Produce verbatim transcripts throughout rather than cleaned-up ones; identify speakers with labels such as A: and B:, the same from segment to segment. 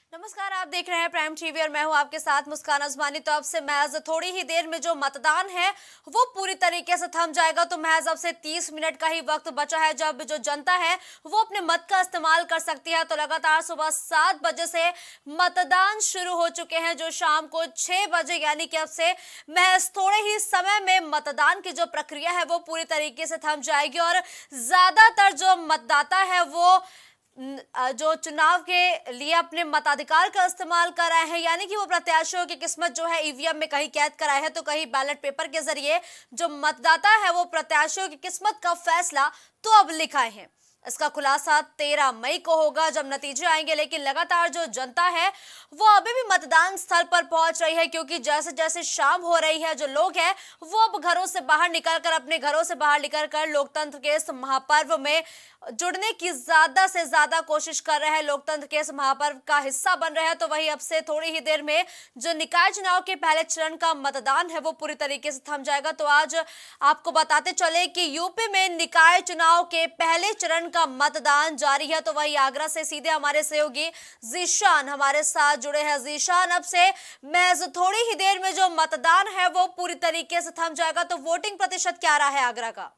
A: नमस्कार, आप देख रहे हैं प्राइम टीवी और मैं हूं आपके साथ मुस्कान अजमानी। तो अब से महज थोड़ी ही देर में जो मतदान है वो पूरी तरीके से थम जाएगा। तो महज अब से तीस मिनट का ही वक्त बचा है जब जो जनता है वो अपने मत का इस्तेमाल कर सकती है। तो लगातार सुबह सात बजे से मतदान शुरू हो चुके हैं, जो शाम को छह बजे यानी कि अब से महज थोड़े ही समय में मतदान की जो प्रक्रिया है वो पूरी तरीके से थम जाएगी और ज्यादातर जो मतदाता है वो जो चुनाव के लिए अपने मताधिकार का इस्तेमाल कर रहे हैं, यानी कि वो प्रत्याशियों की किस्मत जो है ईवीएम में कहीं कैद कराए है तो कहीं बैलेट पेपर के जरिए जो मतदाता है वो प्रत्याशियों की किस्मत का फैसला तो अब लिखाए हैं। इसका खुलासा तेरह मई को होगा जब नतीजे आएंगे। लेकिन लगातार जो जनता है वो अभी भी मतदान स्थल पर पहुंच रही है, क्योंकि जैसे जैसे शाम हो रही है जो लोग हैं वो अब घरों से बाहर निकलकर अपने घरों से बाहर निकलकर लोकतंत्र के इस महापर्व में जुड़ने की ज्यादा से ज्यादा कोशिश कर रहे हैं, लोकतंत्र के इस महापर्व का हिस्सा बन रहे हैं। तो वही अब से थोड़ी ही देर में जो निकाय चुनाव के पहले चरण का मतदान है वो पूरी तरीके से थम जाएगा। तो आज आपको बताते चले कि यूपी में निकाय चुनाव के पहले चरण का मतदान जारी है। तो वही आगरा से सीधे हमारे सहयोगी जीशान हमारे साथ जुड़े हैं। जीशान, अब से महज थोड़ी ही देर में जो मतदान है वो पूरी तरीके से थम जाएगा, तो वोटिंग प्रतिशत क्या रहा है आगरा का?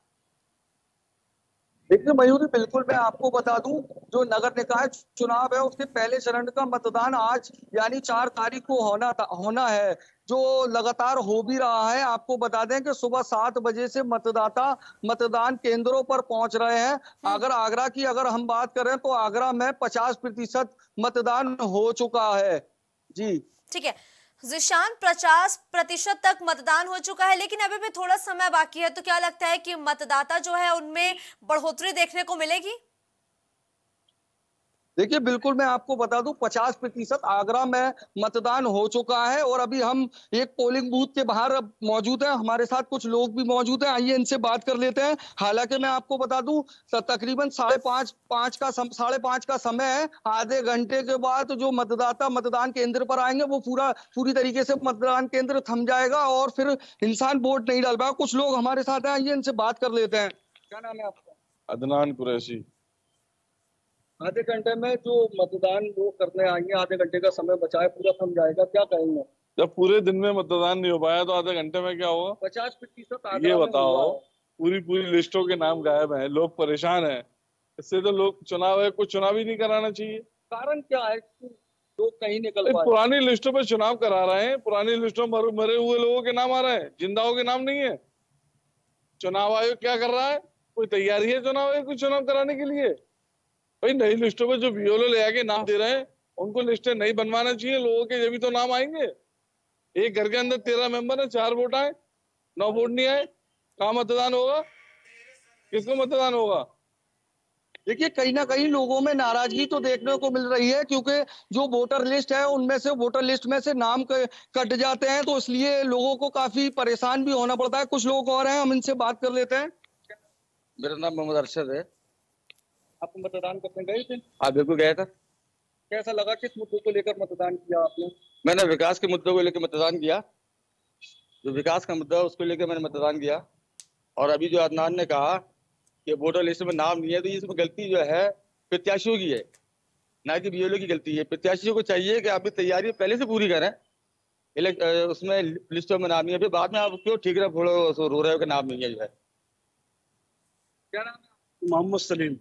B: देखिए मयूरी, बिल्कुल मैं आपको बता दूं, जो नगर निकाय चुनाव है उसके पहले चरण का मतदान आज यानी चार तारीख को होना था, होना है, जो लगातार हो भी रहा है। आपको बता दें कि सुबह सात बजे से मतदाता मतदान केंद्रों पर पहुंच रहे हैं। अगर आगरा की अगर हम बात करें तो आगरा में पचास प्रतिशत मतदान हो चुका है। जी
A: ठीक है जिशान, पचास प्रतिशत तक मतदान हो चुका है, लेकिन अभी भी थोड़ा समय बाकी है। तो क्या लगता है कि मतदाता जो है उनमें बढ़ोतरी देखने को मिलेगी?
B: देखिए बिल्कुल मैं आपको बता दूं, पचास प्रतिशत आगरा में मतदान हो चुका है और अभी हम एक पोलिंग बूथ के बाहर मौजूद हैं। हमारे साथ कुछ लोग भी मौजूद हैं, आइए इनसे बात कर लेते हैं। हालांकि मैं आपको बता दूं, तकरीबन साढ़े पांच पांच का साढ़े पांच का समय है। आधे घंटे के बाद जो मतदाता मतदान केंद्र पर आएंगे वो पूरा पूरी तरीके से मतदान केंद्र थम जाएगा और फिर इंसान वोट नहीं डाल पाएगा। कुछ लोग हमारे साथ हैं, आइए इनसे बात कर लेते हैं। क्या नाम है आपका?
C: अदनान कुरैशी।
B: आधे घंटे में जो मतदान वो करने आएंगे, आधे घंटे का समय बचा है, पूरा थम जाएगा, क्या कहेंगे?
C: जब पूरे दिन में मतदान नहीं हो पाया तो आधे घंटे में क्या होगा?
B: पचास प्रतिशत
C: ये बताओ, पूरी पूरी लिस्टों के नाम गायब हैं, लोग परेशान हैं। इससे तो लोग चुनाव है, कुछ चुनाव ही नहीं कराना चाहिए।
B: कारण क्या है? लोग कहीं निकल पाए।
C: पुरानी लिस्टों पे चुनाव करा रहे हैं, पुरानी लिस्टों में मरे हुए लोगों के नाम आ रहे हैं, जिंदाओं के नाम नहीं है। चुनाव आयोग क्या कर रहा है? कोई तैयारी है चुनाव आयोग को चुनाव कराने के लिए? भाई नई लिस्टों पे जो बीएलओ ले आके नाम दे रहे हैं उनको लिस्टें नहीं बनवाना चाहिए लोगों के, जब भी तो नाम आएंगे। एक घर के अंदर तेरह मेंबर है, चार वोट आए, नौ वोट नहीं आए, कहाँ मतदान होगा? किसको मतदान होगा?
B: देखिए कहीं ना कहीं लोगों में नाराजगी तो देखने को मिल रही है, क्योंकि जो वोटर लिस्ट है उनमें से वोटर लिस्ट में से नाम कट जाते हैं, तो इसलिए लोगों को काफी परेशान भी होना पड़ता है। कुछ लोग और हैं, हम इनसे बात कर लेते हैं।
D: मेरा नाम मोहम्मद अरशद है।
B: आप मतदान करने गए थे?
D: हाँ बिल्कुल गया था।
B: कैसा लगा? किस मुद्दे को लेकर मतदान किया आपने?
D: मैंने विकास के मुद्दे को लेकर मतदान किया। जो विकास का मुद्दा है उसको लेकर मैंने मतदान किया। और अभी जो अदनान ने कहा कि वोटर लिस्ट में नाम नहीं है, तो इसमें गलती जो है प्रत्याशियों की है, ना कि बीएलओ की गलती है। प्रत्याशियों को चाहिए कि अपनी तैयारी पहले से पूरी करें। उसमें लिस्टों में नाम नहीं है, फिर बाद में आप क्यों ठीक रहे रो रहे हो कि नाम नहीं है जो है।
B: क्या नाम है?
E: मोहम्मद सलीम।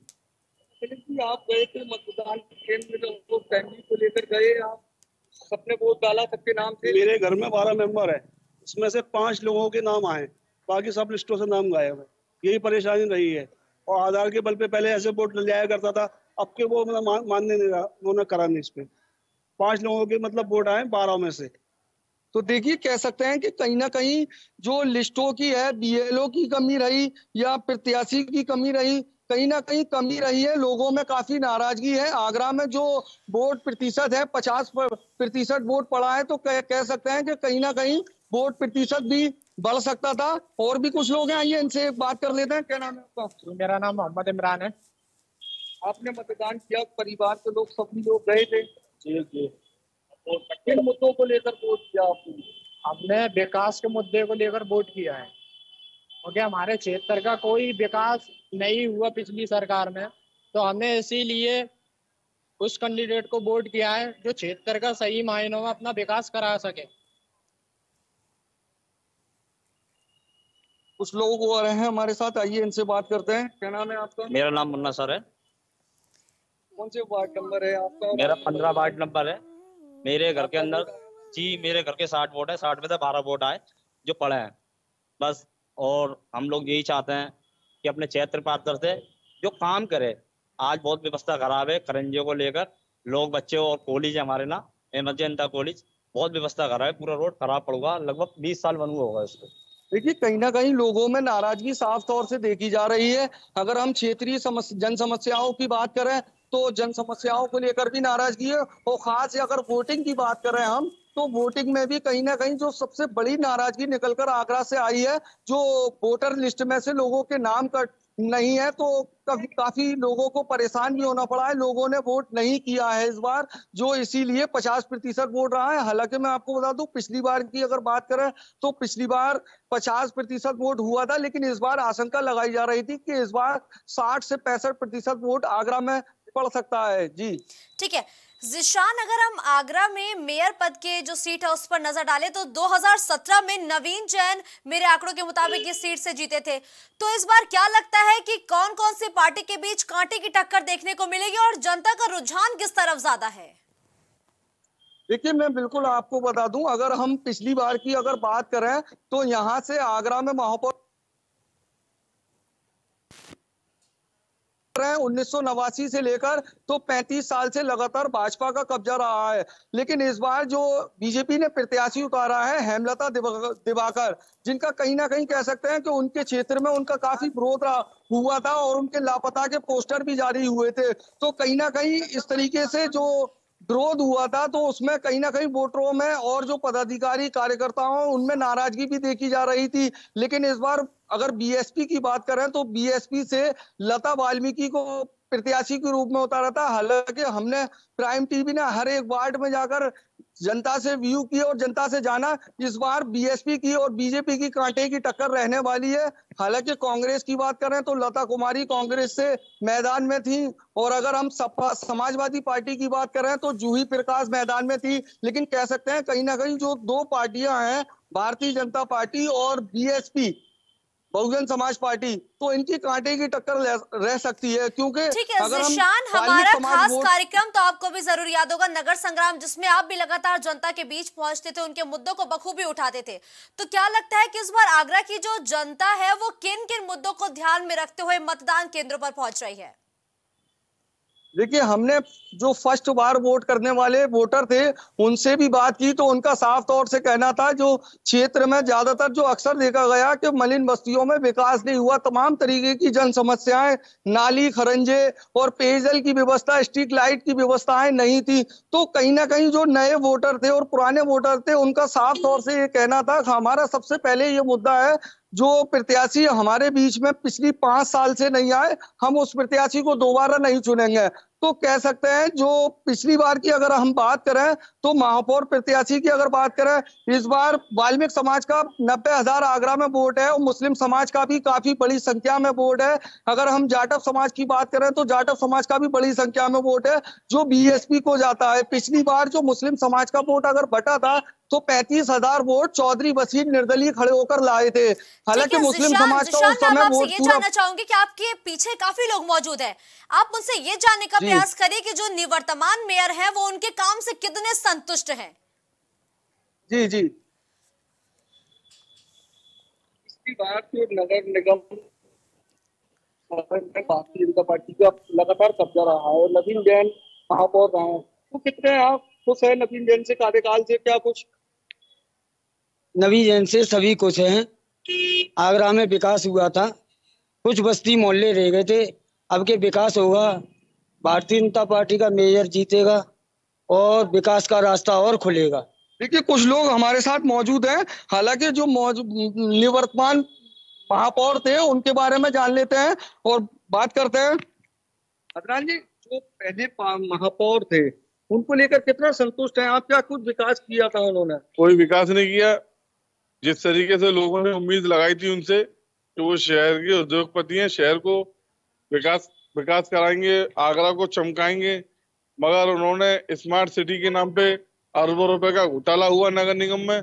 B: आप गए थे मतदान केंद्र में, तो फैमिली को लेकर गए आप, सबने वोट डाला, सबके नाम थे?
E: मेरे घर में बारह मेंबर है, उसमें से पांच लोगों के नाम आए, बाकी सब लिस्टों से नाम गायब है। यही परेशानी रही है। और आधार के बल पे पहले ऐसे वोट लिया करता था, अब के वो मतलब मान, मानने नहीं रहा, उन्होंने करा नहीं। इस पे पांच लोगों के मतलब वोट आए बारह में से।
B: तो देखिए कह सकते हैं कि कहीं ना कहीं जो लिस्टों की है, बीएलओ की कमी रही या प्रत्याशी की कमी रही, कहीं ना कहीं कमी रही है। लोगों में काफी नाराजगी है। आगरा में जो वोट प्रतिशत है, पचास प्रतिशत वोट पड़ा है, तो कह, कह सकते हैं कि कहीं ना कहीं वोट प्रतिशत भी बढ़ सकता था। और भी कुछ लोग हैं, आइए इनसे बात कर लेते हैं। क्या नाम है आपका?
F: मेरा नाम मोहम्मद इमरान है।
B: आपने मतदान किया, परिवार के लोग सभी लोग गए थे?
F: जी जी।
B: और किन मुद्दों को लेकर वोट किया आपने?
F: हमने विकास के मुद्दे को लेकर वोट किया है, क्योंकि हमारे क्षेत्र का कोई विकास नहीं हुआ पिछली सरकार में, तो हमने इसीलिए उस कैंडिडेट को वोट किया है जो क्षेत्र का सही मायनों में अपना विकास करा सके।
B: कुछ लोग आ रहे हैं हमारे साथ, आइए इनसे बात करते हैं। क्या नाम है आपका?
G: मेरा नाम मुन्ना सर है।
B: कौन से वार्ड नंबर है आपका?
G: मेरा पंद्रह वार्ड नंबर है। मेरे घर के अंदर जी मेरे घर के साठ वोट है, साठ में से बारह वोट आए जो पड़े हैं बस। और हम लोग यही चाहते हैं कि अपने क्षेत्र पात्र से जो काम करे। आज बहुत व्यवस्था खराब है करंजियों को लेकर, लोग बच्चे और कॉलेज है हमारे ना एमएस जनता कॉलेज, बहुत व्यवस्था खराब है, पूरा रोड खराब पड़ेगा, लगभग बीस साल बनू होगा इसको।
B: देखिए कहीं ना कहीं लोगों में नाराजगी साफ तौर से देखी जा रही है। अगर हम क्षेत्रीय जन समस्याओं की बात करें तो जन समस्याओं को लेकर भी नाराजगी है, और खास अगर वोटिंग की बात करें हम तो वोटिंग में भी कहीं ना कहीं जो सबसे बड़ी नाराजगी निकलकर आगरा से आई है, जो वोटर लिस्ट में से लोगों के नाम कट नहीं है तो काफी काफी लोगों को परेशान भी होना पड़ा है। लोगों ने वोट नहीं किया है इस बार, जो इसीलिए पचास प्रतिशत वोट रहा है। हालांकि मैं आपको बता दूं पिछली बार की अगर बात करें तो पिछली बार पचास प्रतिशत वोट हुआ था, लेकिन इस बार आशंका लगाई जा रही थी कि इस बार साठ से पैंसठ प्रतिशत वोट आगरा में पड़ सकता है। जी
A: ठीक है जिशान, अगर हम आगरा में मेयर पद के जो सीट है उस पर नजर डालें तो दो हज़ार सत्रह में नवीन जैन मेरे आंकड़ों के मुताबिक इस सीट से जीते थे। तो इस बार क्या लगता है कि कौन कौन सी पार्टी के बीच कांटे की टक्कर देखने को मिलेगी और जनता का रुझान किस तरफ ज्यादा है?
B: देखिए मैं बिल्कुल आपको बता दूं, अगर हम पिछली बार की अगर बात करें तो यहाँ से आगरा में महापौर उन्नीस सौ नवासी से लेकर तो पैंतीस साल से लगातार भाजपा का कब्जा रहा है। लेकिन इस बार जो बीजेपी ने प्रत्याशी उतारा है हेमलता दिवाकर, जिनका कहीं ना कहीं कह सकते हैं कि उनके क्षेत्र में उनका काफी विरोध हुआ था और उनके लापता के पोस्टर भी जारी हुए थे। तो कहीं ना कहीं इस तरीके से जो विरोध हुआ था तो उसमें कहीं ना कहीं वोटरों में और जो पदाधिकारी कार्यकर्ताओं उनमें नाराजगी भी देखी जा रही थी। लेकिन इस बार अगर बीएसपी की बात करें तो बीएसपी से लता वाल्मीकि को प्रत्याशी के रूप में उतारा था। हालांकि हमने प्राइम टीवी ने हर एक वार्ड में जाकर जनता से व्यू किया और जनता से जाना, इस बार बीएसपी की और बीजेपी की कांटे की टक्कर रहने वाली है। हालांकि कांग्रेस की बात करें तो लता कुमारी कांग्रेस से मैदान में थी, और अगर हम समाजवादी पार्टी की बात करें तो जूही प्रकाश मैदान में थी। लेकिन कह सकते हैं कहीं ना कहीं जो दो पार्टियां हैं भारतीय जनता पार्टी और बीएसपी बहुजन समाज पार्टी, तो इनकी कांटे की टक्कर रह सकती है। क्योंकि
A: ठीक है जिशान, हमारा खास कार्यक्रम तो आपको भी जरूर याद होगा नगर संग्राम, जिसमें आप भी लगातार जनता के बीच पहुंचते थे, उनके मुद्दों को बखूबी उठाते थे। तो क्या लगता है कि इस बार आगरा की जो जनता है वो किन किन मुद्दों को ध्यान में रखते हुए मतदान केंद्रों पर पहुंच रही है?
B: देखिए हमने जो फर्स्ट बार वोट करने वाले वोटर थे उनसे भी बात की तो उनका साफ तौर से कहना था जो क्षेत्र में ज्यादातर जो अक्सर देखा गया कि मलिन बस्तियों में विकास नहीं हुआ, तमाम तरीके की जन समस्याएं, नाली खरंजे और पेयजल की व्यवस्था, स्ट्रीट लाइट की व्यवस्थाएं नहीं थी। तो कहीं ना कहीं जो नए वोटर थे और पुराने वोटर थे उनका साफ तौर से ये कहना था कि हमारा सबसे पहले ये मुद्दा है जो प्रत्याशी हमारे बीच में पिछली पांच साल से नहीं आए, हम उस प्रत्याशी को दोबारा नहीं चुनेंगे। तो कह सकते हैं जो पिछली बार की अगर हम बात करें तो महापौर प्रत्याशी की अगर बात करें, इस बार वाल्मीकि समाज का नब्बे हजार आगरा में वोट है और मुस्लिम समाज का भी काफी बड़ी संख्या में वोट है। अगर हम जाटव समाज की बात करें तो जाटव समाज का भी बड़ी संख्या में वोट है जो बीएसपी को जाता है। पिछली बार जो मुस्लिम समाज का वोट अगर बटा था तो पैंतीस हजार वोट चौधरी बशीर निर्दलीय खड़े होकर लाए थे। हालांकि मुस्लिम समाज का उस समय वोट
A: ये जानना चाहूंगी कि आपके पीछे काफी लोग मौजूद हैं, आप उनसे ये जानने का प्रयास करिए कि जो निवर्तमान मेयर है वो उनके काम से कितने संतुष्ट हैं।
B: जी जी इसकी बात की नगर निगम भारतीय जनता पार्टी का लगातार कब्जा रहा है और नवीन जैन महापौर रहे हैं, तो कितने आप खुश है नवीन जैन से, कार्यकाल से? क्या कुछ
H: नवीन जैन से सभी कुछ हैं। आगरा में विकास हुआ था, कुछ बस्ती मोहल्ले रह गए थे, अब के विकास होगा, भारतीय जनता पार्टी का मेयर जीतेगा और विकास का रास्ता और खुलेगा।
B: देखिए कुछ लोग हमारे साथ मौजूद हैं, हालांकि जो निवर्तमान महापौर थे उनके बारे में जान लेते हैं और बात करते हैं। अदनान जी, जो पहले महापौर थे उनको लेकर कितना संतुष्ट हैं आप? क्या कुछ विकास किया था उन्होंने?
C: कोई विकास नहीं किया। जिस तरीके से लोगों ने उम्मीद लगाई थी उनसे कि वो शहर के उद्योगपति हैं, शहर को विकास विकास कराएंगे, आगरा को चमकाएंगे, मगर उन्होंने स्मार्ट सिटी के नाम पे अरबों रुपए का घोटाला हुआ नगर निगम में।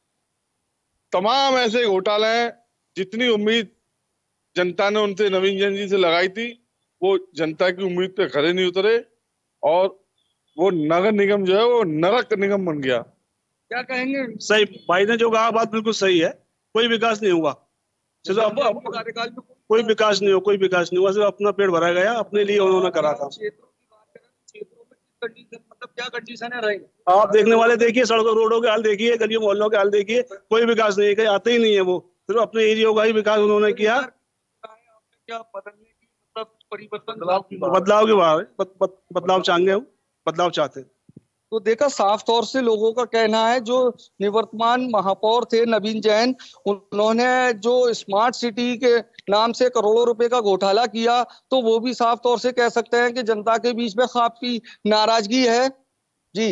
C: तमाम ऐसे घोटाले हैं, जितनी उम्मीद जनता ने उनसे नवीन जैन जी से लगाई थी वो जनता की उम्मीद पे खरे नहीं उतरे और वो नगर निगम जो है वो नरक निगम बन गया।
B: क्या कहेंगे?
E: सही भाई ने जो कहा बात बिल्कुल सही है, कोई विकास नहीं हुआ, सिर्फ अब
B: कार्यकाल में
E: कोई विकास नहीं हुआ, कोई विकास नहीं हुआ, सिर्फ अपना पेट भरा गया, अपने लिए उन्होंने करा था।
B: क्षेत्रों की बात करें, क्षेत्रों में किस कंडीशन, मतलब क्या कंडीशन है रही?
E: आप देखने वाले देखिए, सड़कों रोडों के हाल देखिए, गलियों मोहल्लों के हाल देखिए, कोई विकास नहीं है, कहीं आते ही नहीं है। वो सिर्फ अपने एरिया का ही विकास उन्होंने किया।
B: क्या बदलने की, मतलब परिवर्तन बदलाव की बात?
E: बदलाव के बाद बद, बद, बदलाव चाहेंगे, हम बदलाव चाहते हैं।
B: तो देखा, साफ तौर से लोगों का कहना है, जो निवर्तमान महापौर थे नवीन जैन, उन्होंने जो स्मार्ट सिटी के नाम से करोड़ों रुपए का घोटाला किया, तो वो भी साफ तौर से कह सकते हैं कि जनता के बीच में काफी नाराजगी है। जी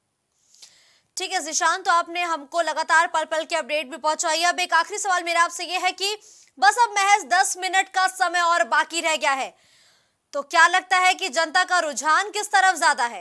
A: ठीक है जिशान, तो आपने हमको लगातार पल पल के अपडेट भी पहुंचाई। अब एक आखिरी सवाल मेरा आपसे ये है कि बस अब महज दस मिनट का समय और बाकी रह गया है, तो क्या लगता है कि जनता का रुझान किस तरफ ज्यादा है?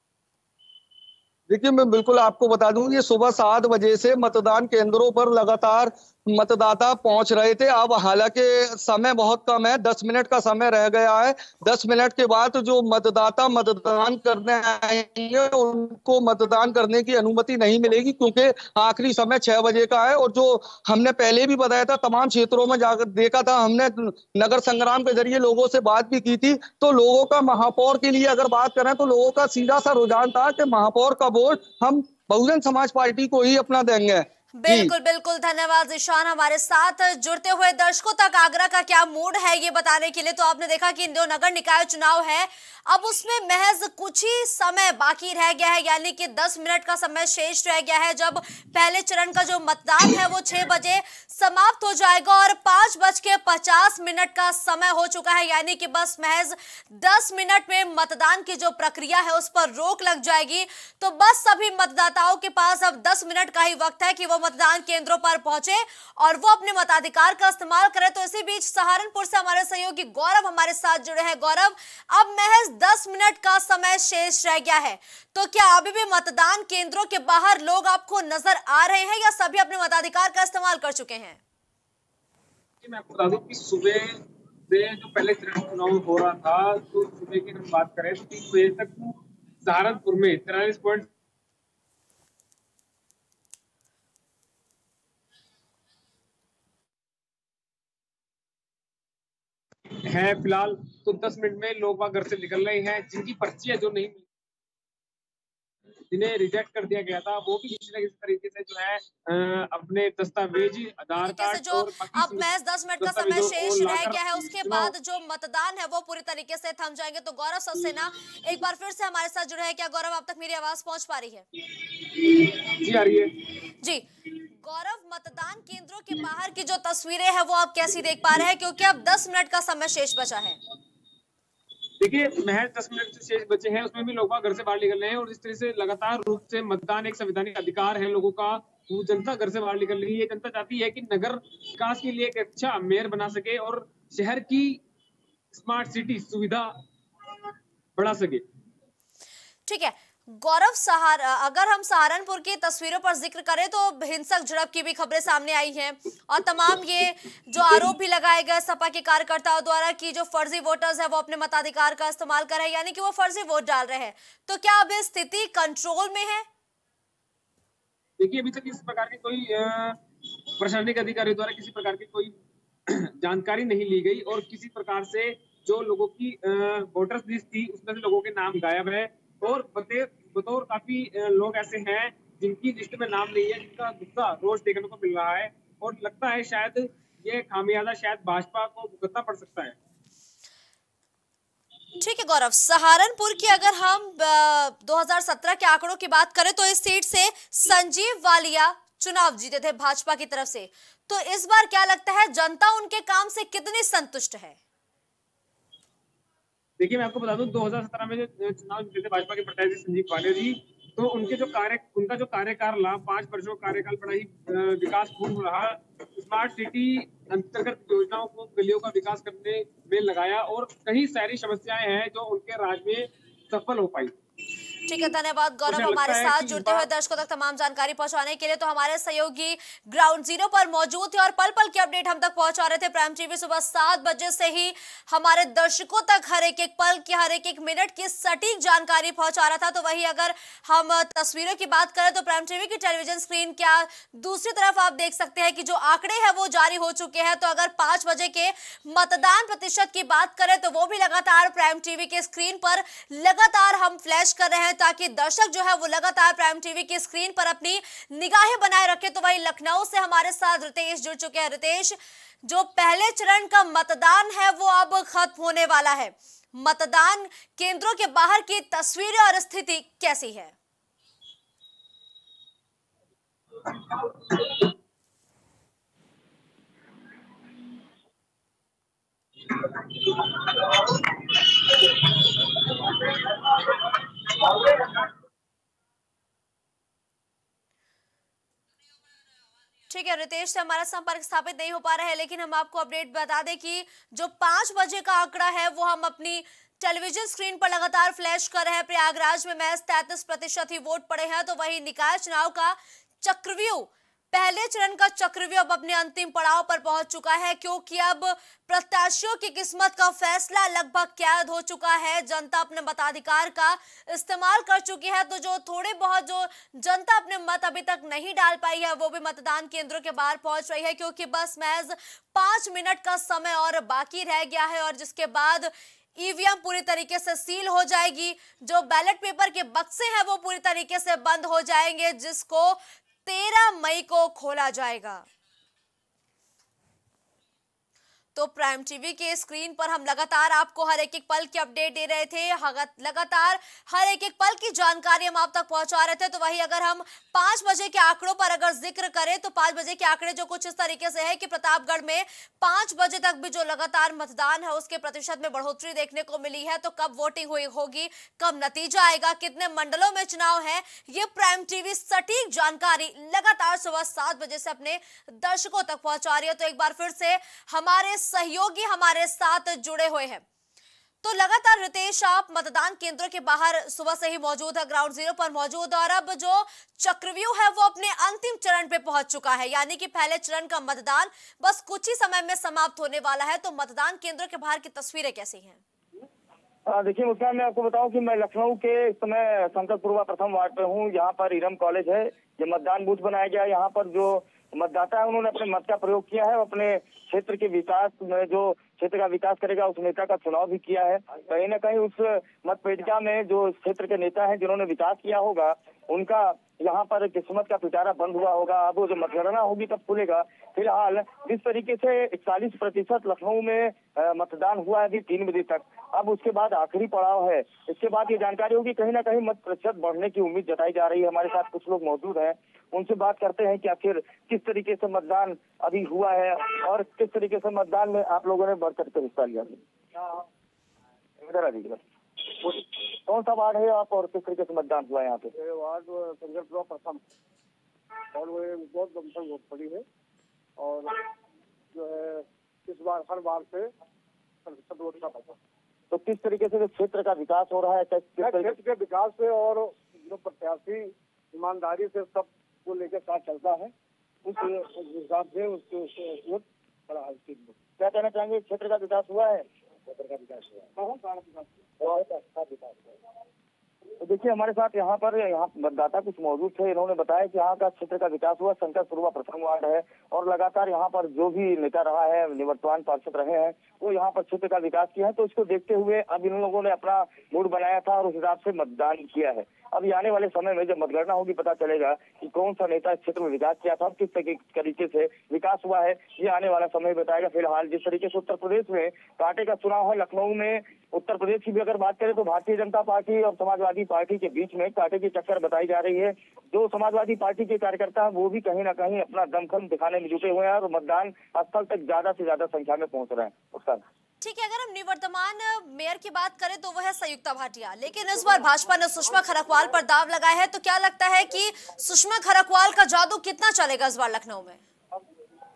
B: देखिए, मैं बिल्कुल आपको बता दूं, ये सुबह सात बजे से मतदान केंद्रों पर लगातार मतदाता पहुंच रहे थे। अब हालांकि समय बहुत कम है, दस मिनट का समय रह गया है। दस मिनट के बाद जो मतदाता मतदान करने आएंगे उनको मतदान करने की अनुमति नहीं मिलेगी, क्योंकि आखिरी समय छह बजे का है। और जो हमने पहले भी बताया था, तमाम क्षेत्रों में जाकर देखा था हमने, नगर संग्राम के जरिए लोगों से बात भी की थी, तो लोगों का महापौर के लिए अगर बात करें तो लोगों का सीधा सा रुझान था कि महापौर का वोट हम बहुजन समाज पार्टी को ही अपना देंगे।
A: बिल्कुल बिल्कुल, धन्यवाद जिशान। हमारे साथ जुड़ते हुए दर्शकों तक आगरा का क्या मूड है ये बताने के लिए। तो आपने देखा कि जो नगर निकाय चुनाव है अब उसमें महज कुछ ही समय बाकी रह गया है, यानी कि दस मिनट का समय शेष रह गया है। जब पहले चरण का जो मतदान है वो छह बजे समाप्त हो जाएगा और पांच बज के पचास मिनट का समय हो चुका है, यानी कि बस महज दस मिनट में मतदान की जो प्रक्रिया है उस पर रोक लग जाएगी। तो बस सभी मतदाताओं के पास अब दस मिनट का ही वक्त है कि वो मतदान केंद्रों पर पहुंचे और वो अपने मताधिकार का इस्तेमाल करें। तो इसी बीच सहारनपुर से हमारे सहयोगी गौरव हमारे साथ जुड़े हैं। गौरव, अब महज दस मिनट का समय शेष रह गया है, तो क्या अभी भी मतदान केंद्रों के बाहर लोग आपको नजर आ रहे हैं या सभी अपने मताधिकार का इस्तेमाल कर चुके हैं?
I: मैं आपको बता दूं कि सुबह से जो पहले चरण चुनाव हो रहा था, तो सुबह की हम बात करें तो तीन बजे तक सहारनपुर में तिरालीस पॉइंट है फिलहाल। तो दस मिनट में लोग वहां घर से निकल रहे हैं। जिनकी पर्ची है, जो नहीं जिन्हें रिजेक्ट कर दिया गया था, वो भी किसी न किसी तरीके से जो है आ, अपने दस्तावेज, आधार कार्ड
A: जो अब महज दस मिनट का समय शेष रह गया है, उसके बाद जो मतदान है वो पूरी तरीके से थम जाएंगे। तो गौरव सक्सेना एक बार फिर से हमारे साथ जुड़े हैं। क्या गौरव, आप तक मेरी आवाज पहुंच पा रही है?
I: जी आ रही है
A: जी गौरव, मतदान केंद्रों के बाहर की जो तस्वीरें हैं वो आप कैसी देख पा रहे हैं, क्योंकि अब दस मिनट का समय शेष बचा है?
I: देखिए, महज दस मिनट से शेष बचे हैं, उसमें भी लोग घर से बाहर निकल रहे हैं और इस तरह से लगातार रूप से मतदान एक संवैधानिक अधिकार है लोगों का, वो जनता घर से बाहर निकल रही है। जनता चाहती है कि नगर विकास के लिए एक अच्छा मेयर बना सके और शहर की स्मार्ट सिटी सुविधा बढ़ा सके।
A: ठीक है गौरव, सहार अगर हम सहारनपुर की तस्वीरों पर जिक्र करें तो हिंसक झड़प की भी खबरें सामने आई हैं और तमाम ये जो आरोप भी लगाए गए सपा के कार्यकर्ताओं द्वारा कि जो फर्जी वोटर्स है वो अपने मताधिकार का इस्तेमाल कर रहे हैं, यानी कि वो फर्जी वोट डाल रहे हैं। तो क्या अब स्थिति कंट्रोल में है?
I: देखिए, अभी तक इस प्रकार की कोई प्रशासनिक अधिकारी द्वारा किसी प्रकार की कोई जानकारी नहीं ली गई और किसी प्रकार से जो लोगों की वोटर्स लिस्ट थी उसमें से लोगों के नाम गायब है और बतौर काफी लोग ऐसे हैं जिनकी लिस्ट में नाम नहीं है, जिनका गुस्सा रोज देखने को मिल रहा है और लगता है शायद ये खामियाजा शायद भाजपा को भुगतना पड़ सकता है।
A: ठीक है गौरव, सहारनपुर की अगर हम दो हज़ार सत्रह के आंकड़ों की बात करें तो इस सीट से संजीव वालिया चुनाव जीते थे भाजपा की तरफ से, तो इस बार क्या लगता है जनता उनके काम से कितनी संतुष्ट है?
I: देखिए, मैं आपको बता दूं दो हज़ार सत्रह में जो चुनाव जीते थे भाजपा के प्रत्याशी संजीव वालिया जी, तो उनके जो कार्य उनका जो कार्यकाल रहा, पांच वर्षों का कार्यकाल बड़ा ही विकासपूर्ण रहा। स्मार्ट सिटी अंतर्गत योजनाओं को, गलियों का विकास करने में लगाया और कई सारी समस्याएं हैं जो उनके राज में सफल हो पाई।
A: ठीक है, धन्यवाद गौरव
I: मुझे लगता
A: हमारे
I: है
A: साथ
I: कि
A: जुड़ते
I: युवा-
A: हुए दर्शकों तक तमाम जानकारी पहुंचाने के लिए। तो हमारे सहयोगी ग्राउंड जीरो पर मौजूद थे और पल पल की अपडेट हम तक पहुंचा रहे थे। प्राइम टीवी सुबह सात बजे से ही हमारे दर्शकों तक हर एक एक पल की, हर एक एक मिनट की सटीक जानकारी पहुंचा रहा था। तो वही अगर हम तस्वीरों की बात करें तो प्राइम टीवी की टेलीविजन स्क्रीन क्या दूसरी तरफ आप देख सकते हैं कि जो आंकड़े हैं वो जारी हो चुके हैं। तो अगर पांच बजे के मतदान प्रतिशत की बात करें तो वो भी लगातार प्राइम टीवी के स्क्रीन पर लगातार हम फ्लैश कर रहे हैं ताकि दर्शक जो है वो लगातार प्राइम टीवी की स्क्रीन पर अपनी निगाहें बनाए रखे। तो वही लखनऊ से हमारे साथ रितेश जुड़ चुके हैं। रितेश, जो पहले चरण का मतदान है वो अब खत्म होने वाला है, मतदान केंद्रों के बाहर की तस्वीरें और स्थिति कैसी है? ठीक है, रितेश से हमारा संपर्क स्थापित नहीं हो पा रहा है, लेकिन हम आपको अपडेट बता दें कि जो पांच बजे का आंकड़ा है वो हम अपनी टेलीविजन स्क्रीन पर लगातार फ्लैश कर रहे हैं। प्रयागराज में महज तैंतीस प्रतिशत ही वोट पड़े हैं। तो वही निकाय चुनाव का चक्रव्यूह, पहले चरण का चक्रव्यूह अब अपने अंतिम पड़ाव पर पहुंच चुका है, क्योंकि अब प्रत्याशियों की किस्मत का फैसला लगभग कैद हो चुका है। जनता अपने मताधिकार का इस्तेमाल कर चुकी है। तो जो थोड़े बहुत जो जनता अपने मत अभी तक नहीं डाल पाई है वो भी मतदान केंद्रों के बाहर पहुंच रही है, क्योंकि बस महज पांच मिनट का समय और बाकी रह गया है और जिसके बाद ईवीएम पूरी तरीके से सील हो जाएगी। जो बैलेट पेपर के बक्से हैं वो पूरी तरीके से बंद हो जाएंगे, जिसको तेरह मई को खोला जाएगा। तो प्राइम टीवी के स्क्रीन पर हम लगातार आपको हर एक एक पल की अपडेट दे रहे थे, लगातार हर एक एक पल की जानकारी हम आप तक पहुंचा रहे थे। तो वही अगर हम पांच बजे के आंकड़ों पर अगर जिक्र करें तो पांच बजे के आंकड़े जो कुछ इस तरीके से है कि प्रतापगढ़ में पांच बजे तक भी जो लगातार मतदान है उसके प्रतिशत में बढ़ोतरी देखने को मिली है। तो कब वोटिंग हुई होगी, कब नतीजा आएगा, कितने मंडलों में चुनाव है, ये प्राइम टीवी सटीक जानकारी लगातार सुबह सात बजे से अपने दर्शकों तक पहुंचा रही है। तो एक बार फिर से हमारे सहयोगी हमारे साथ जुड़े हुए हैं। तो लगातार रितेश, आप मतदान केंद्रों के बाहर सुबह से ही मौजूद है, ग्राउंड जीरो पर मौजूद, और अब जो चक्रव्यूह है वो अपने अंतिम चरण पे पहुंच चुका है, यानी कि पहले चरण का मतदान बस कुछ ही समय में समाप्त होने वाला है। तो मतदान केंद्रों के बाहर की तस्वीरें कैसी हैं?
J: देखिए मुस्कान, मैं आपको बताऊं कि मैं लखनऊ के इस समय संकटपुरवा प्रथम वार्ड पे हूँ। यहाँ पर इरम कॉलेज है, ये मतदान बूथ बनाया गया है। यहाँ पर जो मतदाता है उन्होंने अपने मत का प्रयोग किया है, अपने क्षेत्र के विकास में, जो क्षेत्र का विकास करेगा उस नेता का चुनाव भी किया है। कहीं ना कहीं उस मतपेटिका में जो क्षेत्र के नेता हैं जिन्होंने विकास किया होगा उनका यहाँ पर किस्मत का पिटारा बंद हुआ होगा। अब वो जो मतगणना होगी तब खुलेगा। फिलहाल जिस तरीके से इकतालीस प्रतिशत लखनऊ में मतदान हुआ है अभी तीन बजे तक, अब उसके बाद आखिरी पड़ाव है। इसके बाद ये जानकारी होगी, कहीं ना कहीं मत प्रतिशत बढ़ने की उम्मीद जताई जा रही है। हमारे साथ कुछ लोग मौजूद हैं, उनसे बात करते हैं कि आखिर किस तरीके से मतदान अभी हुआ है और किस तरीके से मतदान में आप लोगों ने बढ़ चढ़ कर हिस्सा लिया। इधर आ दीजिएगा, कौन सा वार्ड है आप और किस तरीके से मतदान हुआ यहाँ पे?
K: वार्ड संकटपुरा प्रथम, और वो बहुत बड़ी वोट पड़ी है और जो है इस बार हर बार से प्रतिशत वोट का पता।
J: तो किस तरीके से क्षेत्र का विकास हो रहा है?
K: क्षेत्र के विकास से और जो प्रत्याशी ईमानदारी से सब को लेकर साथ चलता है उस हिसाब से उसके वोट बड़ा है।
J: क्या कहना चाहेंगे, क्षेत्र का विकास हुआ है?
K: क्षेत्र का विकास हुआ, बहुत सारा विकास
J: बहुत अच्छा विकास हुआ। तो देखिए हमारे साथ यहाँ पर यहाँ मतदाता कुछ मौजूद थे, इन्होंने बताया कि यहाँ का क्षेत्र का विकास हुआ। संकटपुरवा प्रथम वार्ड है और लगातार यहाँ पर जो भी नेता रहा है, निवर्तमान पार्षद रहे हैं, वो यहाँ पर क्षेत्र का विकास किया है। तो इसको देखते हुए अब इन लोगों ने अपना मूड बनाया था और उस हिसाब से मतदान किया है। अब आने वाले समय में जब मतगणना होगी पता चलेगा कि कौन सा नेता इस क्षेत्र में विकास किया था और किस तरीके से विकास हुआ है, ये आने वाला समय बताएगा। फिलहाल जिस तरीके से उत्तर प्रदेश में कांटे का चुनाव है, लखनऊ में उत्तर प्रदेश की भी अगर बात करें तो भारतीय जनता पार्टी और समाजवादी पार्टी के बीच में कांटे की टक्कर बताई जा रही है। जो समाजवादी पार्टी के कार्यकर्ता हैं वो भी कहीं ना कहीं अपना दमखम दिखाने में जुटे हुए हैं और मतदान स्थल तक ज्यादा से ज्यादा संख्या में पहुंच रहे हैं। उसका
A: ठीक है, अगर हम निवर्तमान मेयर की बात करें तो वह है संयुक्ता भाटिया, लेकिन इस बार भाजपा ने सुषमा खरकवाल पर दाव लगाया है। तो क्या लगता है कि सुषमा खरकवाल का जादू कितना चलेगा इस बार लखनऊ में?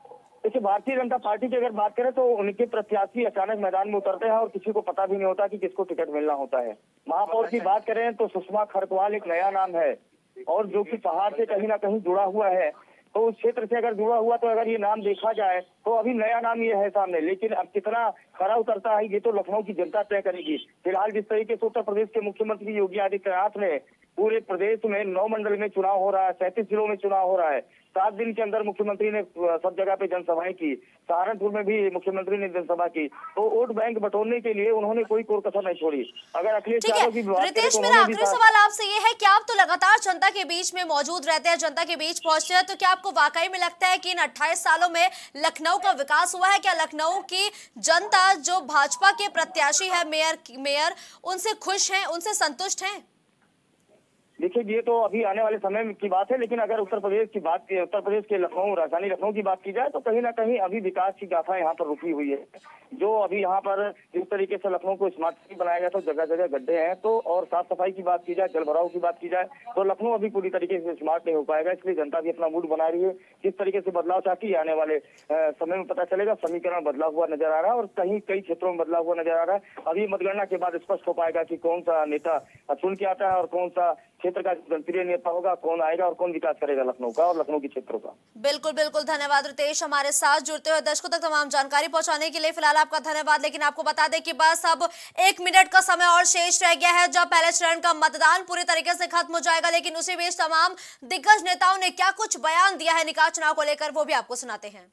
J: देखिए, भारतीय जनता पार्टी की अगर बात करें तो उनके प्रत्याशी अचानक मैदान में उतरते हैं और किसी को पता भी नहीं होता कि किसको टिकट मिलना होता है। महापौर की बात करें तो सुषमा खरकवाल एक नया नाम है और जो कि पहाड़ से कहीं ना कहीं जुड़ा हुआ है, तो उस क्षेत्र से अगर जुड़ा हुआ तो अगर ये नाम देखा जाए तो अभी नया नाम ये है सामने, लेकिन अब कितना खरा उतरता है ये तो लखनऊ की जनता तय करेगी। फिलहाल जिस तरीके से उत्तर प्रदेश के मुख्यमंत्री योगी आदित्यनाथ ने पूरे प्रदेश में नौ मंडल में चुनाव हो रहा है, सैंतीस जिलों में चुनाव हो रहा है, सात दिन के अंदर मुख्यमंत्री ने सब जगह पे जनसभाएं की, सहारनपुर में भी मुख्यमंत्री ने जनसभा की, तो वोट बैंक बटोरने के लिए उन्होंने कोई कोर कसर नहीं छोड़ी। अगर अखिलेश यादव की बात करें तो
A: मेरा आखिरी सवाल आपसे ये है कि आप तो लगातार जनता के बीच में मौजूद रहते हैं, जनता के बीच पहुंचते हैं, तो क्या आपको वाकई में लगता है कि इन अट्ठाईस सालों में लखनऊ का विकास हुआ है? क्या लखनऊ की जनता जो भाजपा के प्रत्याशी है मेयर मेयर उनसे खुश है, उनसे संतुष्ट है?
J: देखिए, ये तो अभी आने वाले समय की बात है, लेकिन अगर उत्तर प्रदेश की बात उत्तर प्रदेश के लखनऊ, राजधानी लखनऊ की बात की जाए तो कहीं ना कहीं अभी विकास की गाथा यहाँ पर रुकी हुई है। जो अभी यहाँ पर जिस तरीके से लखनऊ को स्मार्ट सिटी बनाया गया तो जगह जगह गड्ढे हैं, तो और साफ सफाई की बात की जाए, जल भराव की बात की जाए तो लखनऊ अभी पूरी तरीके से स्मार्ट नहीं हो पाएगा। इसलिए जनता भी अपना मूड बना रही है, किस तरीके से बदलाव चाहती है आने वाले समय में पता चलेगा। समीकरण बदला हुआ नजर आ रहा है और कहीं कई क्षेत्रों में बदला हुआ नजर आ रहा है। अभी मतगणना के बाद स्पष्ट हो पाएगा कि कौन सा नेता चुन के आता है और कौन सा क्षेत्र का जनप्रिय नेता होगा, कौन आएगा और कौन विकास करेगा लखनऊ का और लखनऊ के क्षेत्रों का।
A: बिल्कुल बिल्कुल, धन्यवाद रितेश, हमारे साथ जुड़ते हुए दर्शकों तक तमाम जानकारी पहुंचाने के लिए। फिलहाल आपका धन्यवाद, लेकिन आपको बता दें कि बस अब एक मिनट का समय और शेष रह गया है जब पहले चरण का मतदान पूरी तरीके से खत्म हो जाएगा। लेकिन उसी बीच तमाम दिग्गज नेताओं ने क्या कुछ बयान दिया है निकाय चुनाव को लेकर, वो भी आपको सुनाते हैं।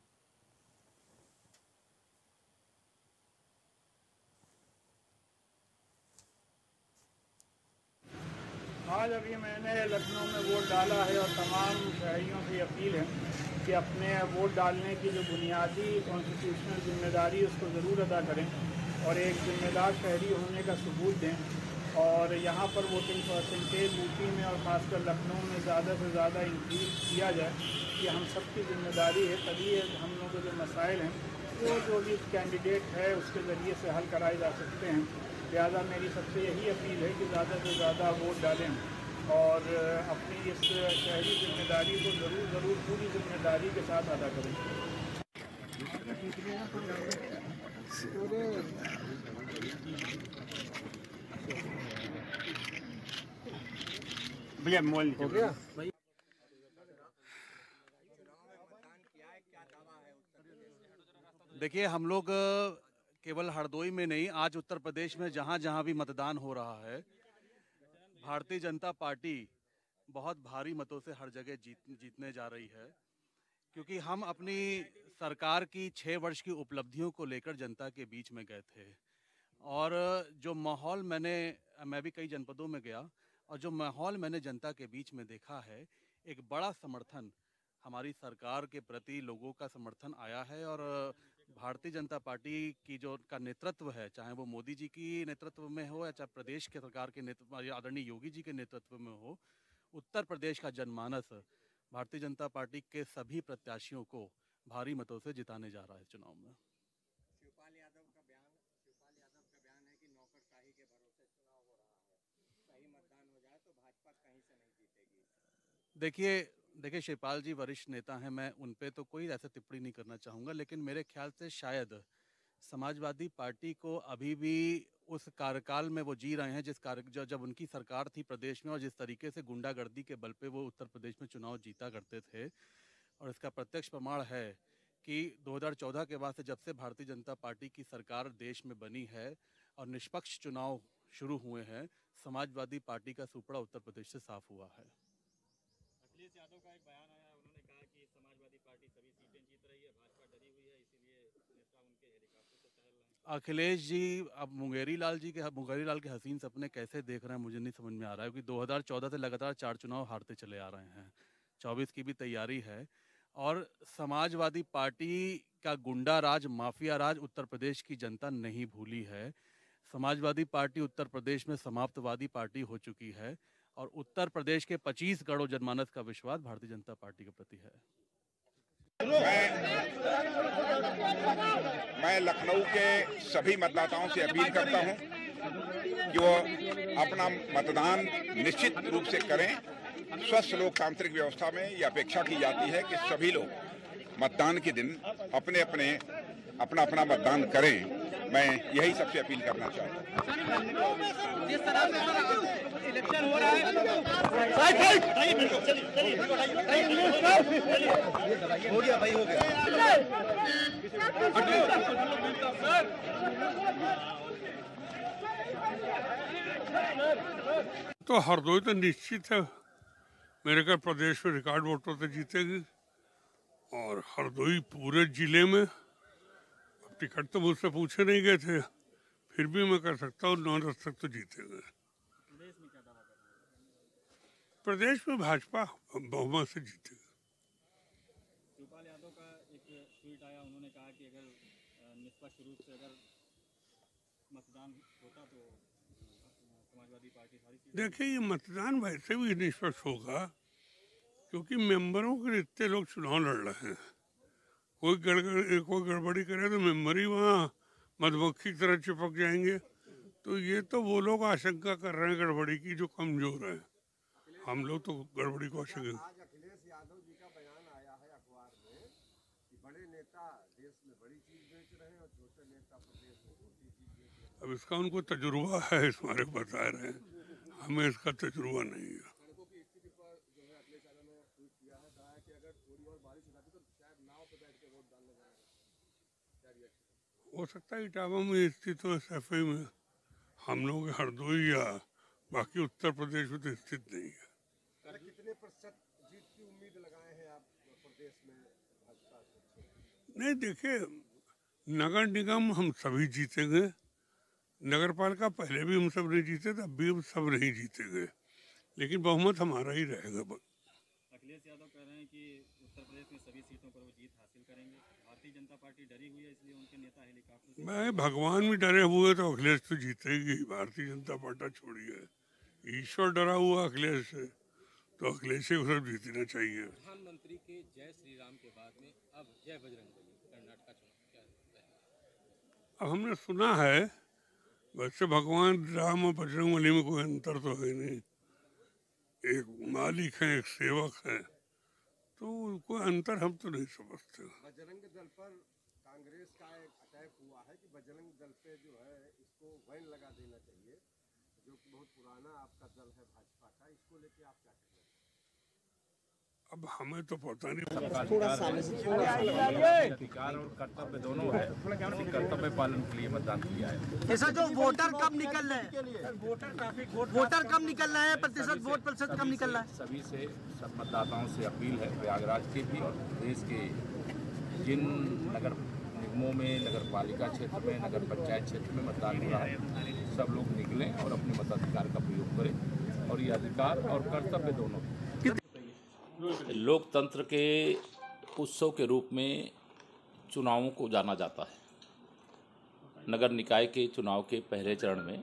L: आज अभी मैंने लखनऊ में वोट डाला है और तमाम शहरियों से अपील है कि अपने वोट डालने की जो बुनियादी कॉन्स्टिट्यूशनल जिम्मेदारी उसको ज़रूर अदा करें और एक जिम्मेदार शहरी होने का सबूत दें। और यहाँ पर वोटिंग परसेंटेज यूपी में और ख़ासकर लखनऊ में ज़्यादा से ज़्यादा इंक्रीज किया जाए, कि हम सबकी जिम्मेदारी है, तभी हम लोगों के जो मसाइल हैं वो जो भी कैंडिडेट है उसके ज़रिए से हल कराए जा सकते हैं। लिहाजा मेरी सबसे यही अपील है कि ज़्यादा से ज़्यादा वोट डालें और अपनी इस शहरी जिम्मेदारी को ज़रूर ज़रूर पूरी जिम्मेदारी के साथ अदा करें। भैया मोबाइल हो गया।
M: देखिए, हम लोग केवल हरदोई में नहीं, आज उत्तर प्रदेश में जहाँ जहाँ भी मतदान हो रहा है, भारतीय जनता पार्टी बहुत भारी मतों से हर जगह जीत जीतने जा रही है, क्योंकि हम अपनी सरकार की छः वर्ष की उपलब्धियों को लेकर जनता के बीच में गए थे। और जो माहौल मैंने मैं भी कई जनपदों में गया और जो माहौल मैंने जनता के बीच में देखा है, एक बड़ा समर्थन हमारी सरकार के प्रति लोगों का समर्थन आया है। और भारतीय जनता पार्टी की जो का नेतृत्व है, चाहे वो मोदी जी की नेतृत्व में हो या चाहे प्रदेश के सरकार के नेतृत्व आदरणीय योगी जी के नेतृत्व में हो, उत्तर प्रदेश का जनमानस भारतीय जनता पार्टी के सभी प्रत्याशियों को भारी मतों से जिताने जा रहा है चुनाव में।
N: शिवपाल यादव का बयान शिवपाल यादव का बयान है कि नौकरशाही के भरोसे चुनाव हो रहा है, सही मतदान हो जाए तो भाजपा कहीं से नहीं जीतेगी।
M: देखिए देखिए शिवपाल जी वरिष्ठ नेता हैं, मैं उन पे तो कोई ऐसा टिप्पणी नहीं करना चाहूँगा, लेकिन मेरे ख्याल से शायद समाजवादी पार्टी को अभी भी उस कार्यकाल में वो जी रहे हैं जिस कार्य जब उनकी सरकार थी प्रदेश में, और जिस तरीके से गुंडागर्दी के बल पे वो उत्तर प्रदेश में चुनाव जीता करते थे। और इसका प्रत्यक्ष प्रमाण है कि दो हज़ार चौदह के बाद से जब से भारतीय जनता पार्टी की सरकार देश में बनी है और निष्पक्ष चुनाव शुरू हुए हैं, समाजवादी पार्टी का सुपड़ा उत्तर प्रदेश से साफ हुआ है।
G: अखिलेश यादव का एक बयान आया, उन्होंने कहा कि समाजवादी पार्टी सभी सीटें जीत रही है, भाजपा डरी हुई है, इसीलिए नेता उनके हेलीकॉप्टर से टहल रहे हैं।
M: अखिलेश जी अब मुंगेरी लाल जी के मुंगेरी लाल के हसीन सपने कैसे देख रहे हैं मुझे नहीं समझ में आ रहा है, क्योंकि दो हज़ार चौदह से लगातार चार चुनाव हारते चले आ रहे हैं, चौबीस की भी तैयारी है। और समाजवादी पार्टी का गुंडा राज, माफिया राज उत्तर प्रदेश की जनता नहीं भूली है। समाजवादी पार्टी उत्तर प्रदेश में समाप्तवादी पार्टी हो चुकी है और उत्तर प्रदेश के पच्चीस करोड़ जनमानस का विश्वास भारतीय जनता पार्टी के प्रति है।
O: मैं, मैं लखनऊ के सभी मतदाताओं से अपील करता हूं कि वो अपना मतदान निश्चित रूप से करें। स्वस्थ लोकतांत्रिक व्यवस्था में यह अपेक्षा की जाती है कि सभी लोग मतदान के दिन अपने अपने अपना अपना मतदान करें। मैं यही सबसे अपील करना चाहता हूँ।
P: जिस तरह से इलेक्शन हो रहा है, हो गया भाई, हो गया।
Q: तो हरदोई तो निश्चित है, मेरे ख्याल प्रदेश में रिकॉर्ड वोटों से जीतेगी। और हरदोई पूरे जिले में, अब टिकट तो मुझसे पूछे नहीं गए थे, फिर भी मैं कर सकता हूँ नौ दस तक तो जीतेंगे। प्रदेश में भाजपा बहुमत से जीतेगी।
R: शिवपाल यादव का एक ट्वीट आया, उन्होंने कहा कि अगर निष्पक्ष रूप से अगर मतदान होता तो समाजवादी पार्टी सारी चीजें।
Q: देखिए, ये मतदान वैसे भी निष्पक्ष होगा क्योंकि मेंबरों के इतने लोग चुनाव लड़ रहे हैं। कोई गड़बड़ी कोई गड़बड़ी करे तो मेंबर ही वहाँ मधुमक्खी की तरह चिपक जाएंगे। तो ये तो वो लोग आशंका कर रहे हैं गड़बड़ी की जो कमजोर है। हम लोग तो गड़बड़ी को आशंका।
N: आज अखिलेश यादव जी का बयान आया है अखबार में कि बड़े नेता देश में बड़ी चीज बेच रहे हैं और छोटे नेता प्रदेश में छोटी चीज बेच रहे हैं।
Q: अब इसका उनको तजुर्बा है, इस बारे में बता रहे हैं, हमें इसका तजुर्बा नहीं है। हो सकता है इटावा में स्थित हो, सफाई में, हम लोग हरदोई या बाकी उत्तर प्रदेश में तो स्थित नहीं है।
N: कितने प्रतिशत जीत की उम्मीद लगाए हैं आप प्रदेश में भाजपा से?
Q: नहीं, देखिए, नगर निगम हम सभी जीतेंगे, नगर पालिका पहले भी हम सब नहीं जीते थे, अब भी हम सब नहीं जीतेंगे, लेकिन बहुमत हमारा ही रहेगा।
R: अखिलेश यादव कह रहे हैं कि उत्तर प्रदेश में सभी सीटों पर वो जीत हासिल करेंगे। भारतीय जनता पार्टी डरी हुई है, इसलिए उनके नेता हेलीकॉप्टर से।
Q: मैं भगवान भी डरे हुए तो अखिलेश तो जीतेगी। भारतीय जनता पार्टी छोड़िए, ईश्वर डरा हुआ अखिलेश से, तो अखिलेश को सब जीतना चाहिए।
S: प्रधानमंत्री के जय श्री राम के बाद में अब जय बजरंगबली कर्नाटक चुनाव क्या है?
Q: अब हमने सुना है, वैसे भगवान राम और बजरंगबली में कोई अंतर तो है नहीं, एक मालिक है एक सेवक है, तो कोई अंतर हम तो नहीं समझते।
N: बजरंग दल पर कांग्रेस का एक अटैक हुआ है कि बजरंग दल पे जो है इसको बैन लगा देना चाहिए, जो कि बहुत पुराना आपका दल है भाजपा का, इसको लेके आप क्या कहते हैं?
Q: अब हमें तो पता नहीं।
T: अधिकार और कर्तव्य दोनों है, कर्तव्य पालन के लिए मतदान किया है।
P: ऐसा जो वोटर कब निकल रहे हैं, वोटर कब निकल रहे हैं, प्रतिशत वोट प्रतिशत कब निकल रहा है?
T: सभी से, सब मतदाताओं से अपील है, प्रयागराज के भी और देश के जिन नगर निगमों में, नगर पालिका क्षेत्र में, नगर पंचायत क्षेत्र में मतदान हो रहा है, सब लोग निकलें और अपने मताधिकार का प्रयोग करें। और ये अधिकार और कर्तव्य दोनों।
U: लोकतंत्र के उत्सव के रूप में चुनावों को जाना जाता है। नगर निकाय के चुनाव के पहले चरण में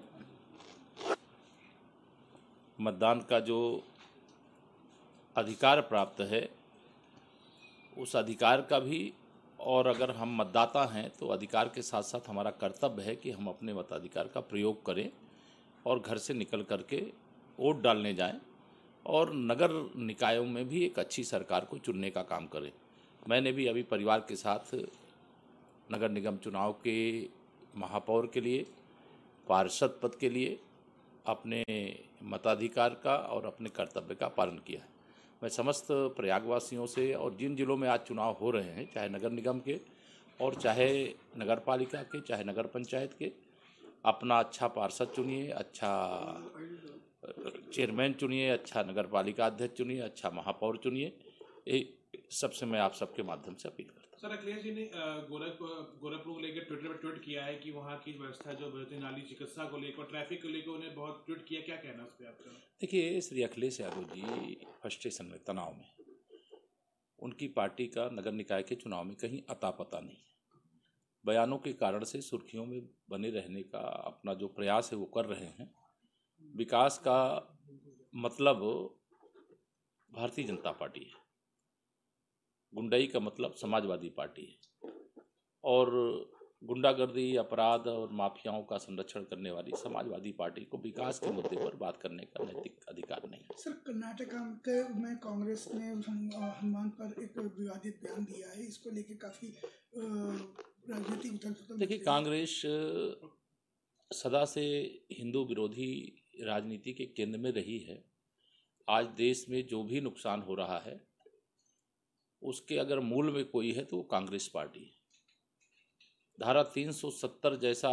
U: मतदान का जो अधिकार प्राप्त है, उस अधिकार का भी, और अगर हम मतदाता हैं तो अधिकार के साथ साथ हमारा कर्तव्य है कि हम अपने मताधिकार का प्रयोग करें और घर से निकल करके वोट डालने जाएं और नगर निकायों में भी एक अच्छी सरकार को चुनने का काम करें। मैंने भी अभी परिवार के साथ नगर निगम चुनाव के महापौर के लिए, पार्षद पद के लिए अपने मताधिकार का और अपने कर्तव्य का पालन किया है। मैं समस्त प्रयागवासियों से, और जिन जिलों में आज चुनाव हो रहे हैं, चाहे नगर निगम के और चाहे नगर पालिका के, चाहे नगर पंचायत के, अपना अच्छा पार्षद चुनिए, अच्छा चेयरमैन चुनिए, अच्छा नगर पालिका अध्यक्ष चुनिए, अच्छा महापौर चुनिए। ये सबसे मैं आप सबके माध्यम से अपील करता हूँ।
V: सर, अखिलेश जी ने गोरखपुर गोरखपुर को लेकर ट्विटर पर ट्वीट किया है कि वहाँ की व्यवस्था जो नाली चिकित्सा को लेकर, ट्रैफिक को लेकर उन्हें बहुत ट्वीट किया, क्या कहना है उस पर आपका?
U: देखिए, श्री अखिलेश यादव जी फ्रस्ट्रेशन में, तनाव में, उनकी पार्टी का नगर निकाय के चुनाव में कहीं अता पता नहीं। बयानों के कारण से सुर्खियों में बने रहने का अपना जो प्रयास है वो कर रहे हैं। विकास का मतलब भारतीय जनता पार्टी है, गुंडई का मतलब समाजवादी पार्टी है, और गुंडागर्दी, अपराध और माफियाओं का संरक्षण करने वाली समाजवादी पार्टी को विकास के मुद्दे पर बात करने का नैतिक अधिकार नहीं है।
D: सर, कर्नाटक में कांग्रेस ने हनुमान पर एक विवादित बयान दिया है, इसको लेकर काफी राजनीतिक उथल-पुथल।
U: देखिए, कांग्रेस सदा से हिंदू विरोधी राजनीति के केंद्र में रही है। आज देश में जो भी नुकसान हो रहा है उसके अगर मूल में कोई है तो वो कांग्रेस पार्टी है। धारा तीन सौ सत्तर जैसा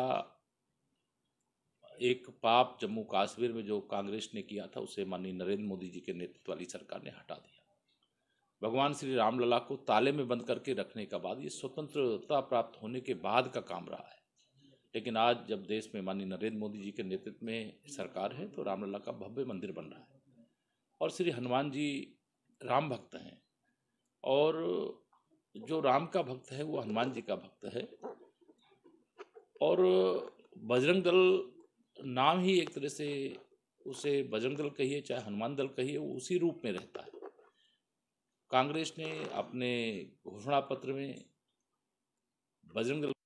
U: एक पाप जम्मू कश्मीर में जो कांग्रेस ने किया था उसे माननीय नरेंद्र मोदी जी के नेतृत्व वाली सरकार ने हटा दिया। भगवान श्री रामलला को ताले में बंद करके रखने का बाद ये स्वतंत्रता प्राप्त होने के बाद का काम रहा है। लेकिन आज जब देश में माननीय नरेंद्र मोदी जी के नेतृत्व में सरकार है तो रामलला का भव्य मंदिर बन रहा है और श्री हनुमान जी राम भक्त हैं और जो राम का भक्त है वो हनुमान जी का भक्त है। और बजरंग दल नाम ही एक तरह से उसे बजरंग दल कहिए चाहे हनुमान दल कहिए वो उसी रूप में रहता है। कांग्रेस ने अपने घोषणा पत्र में बजरंग दल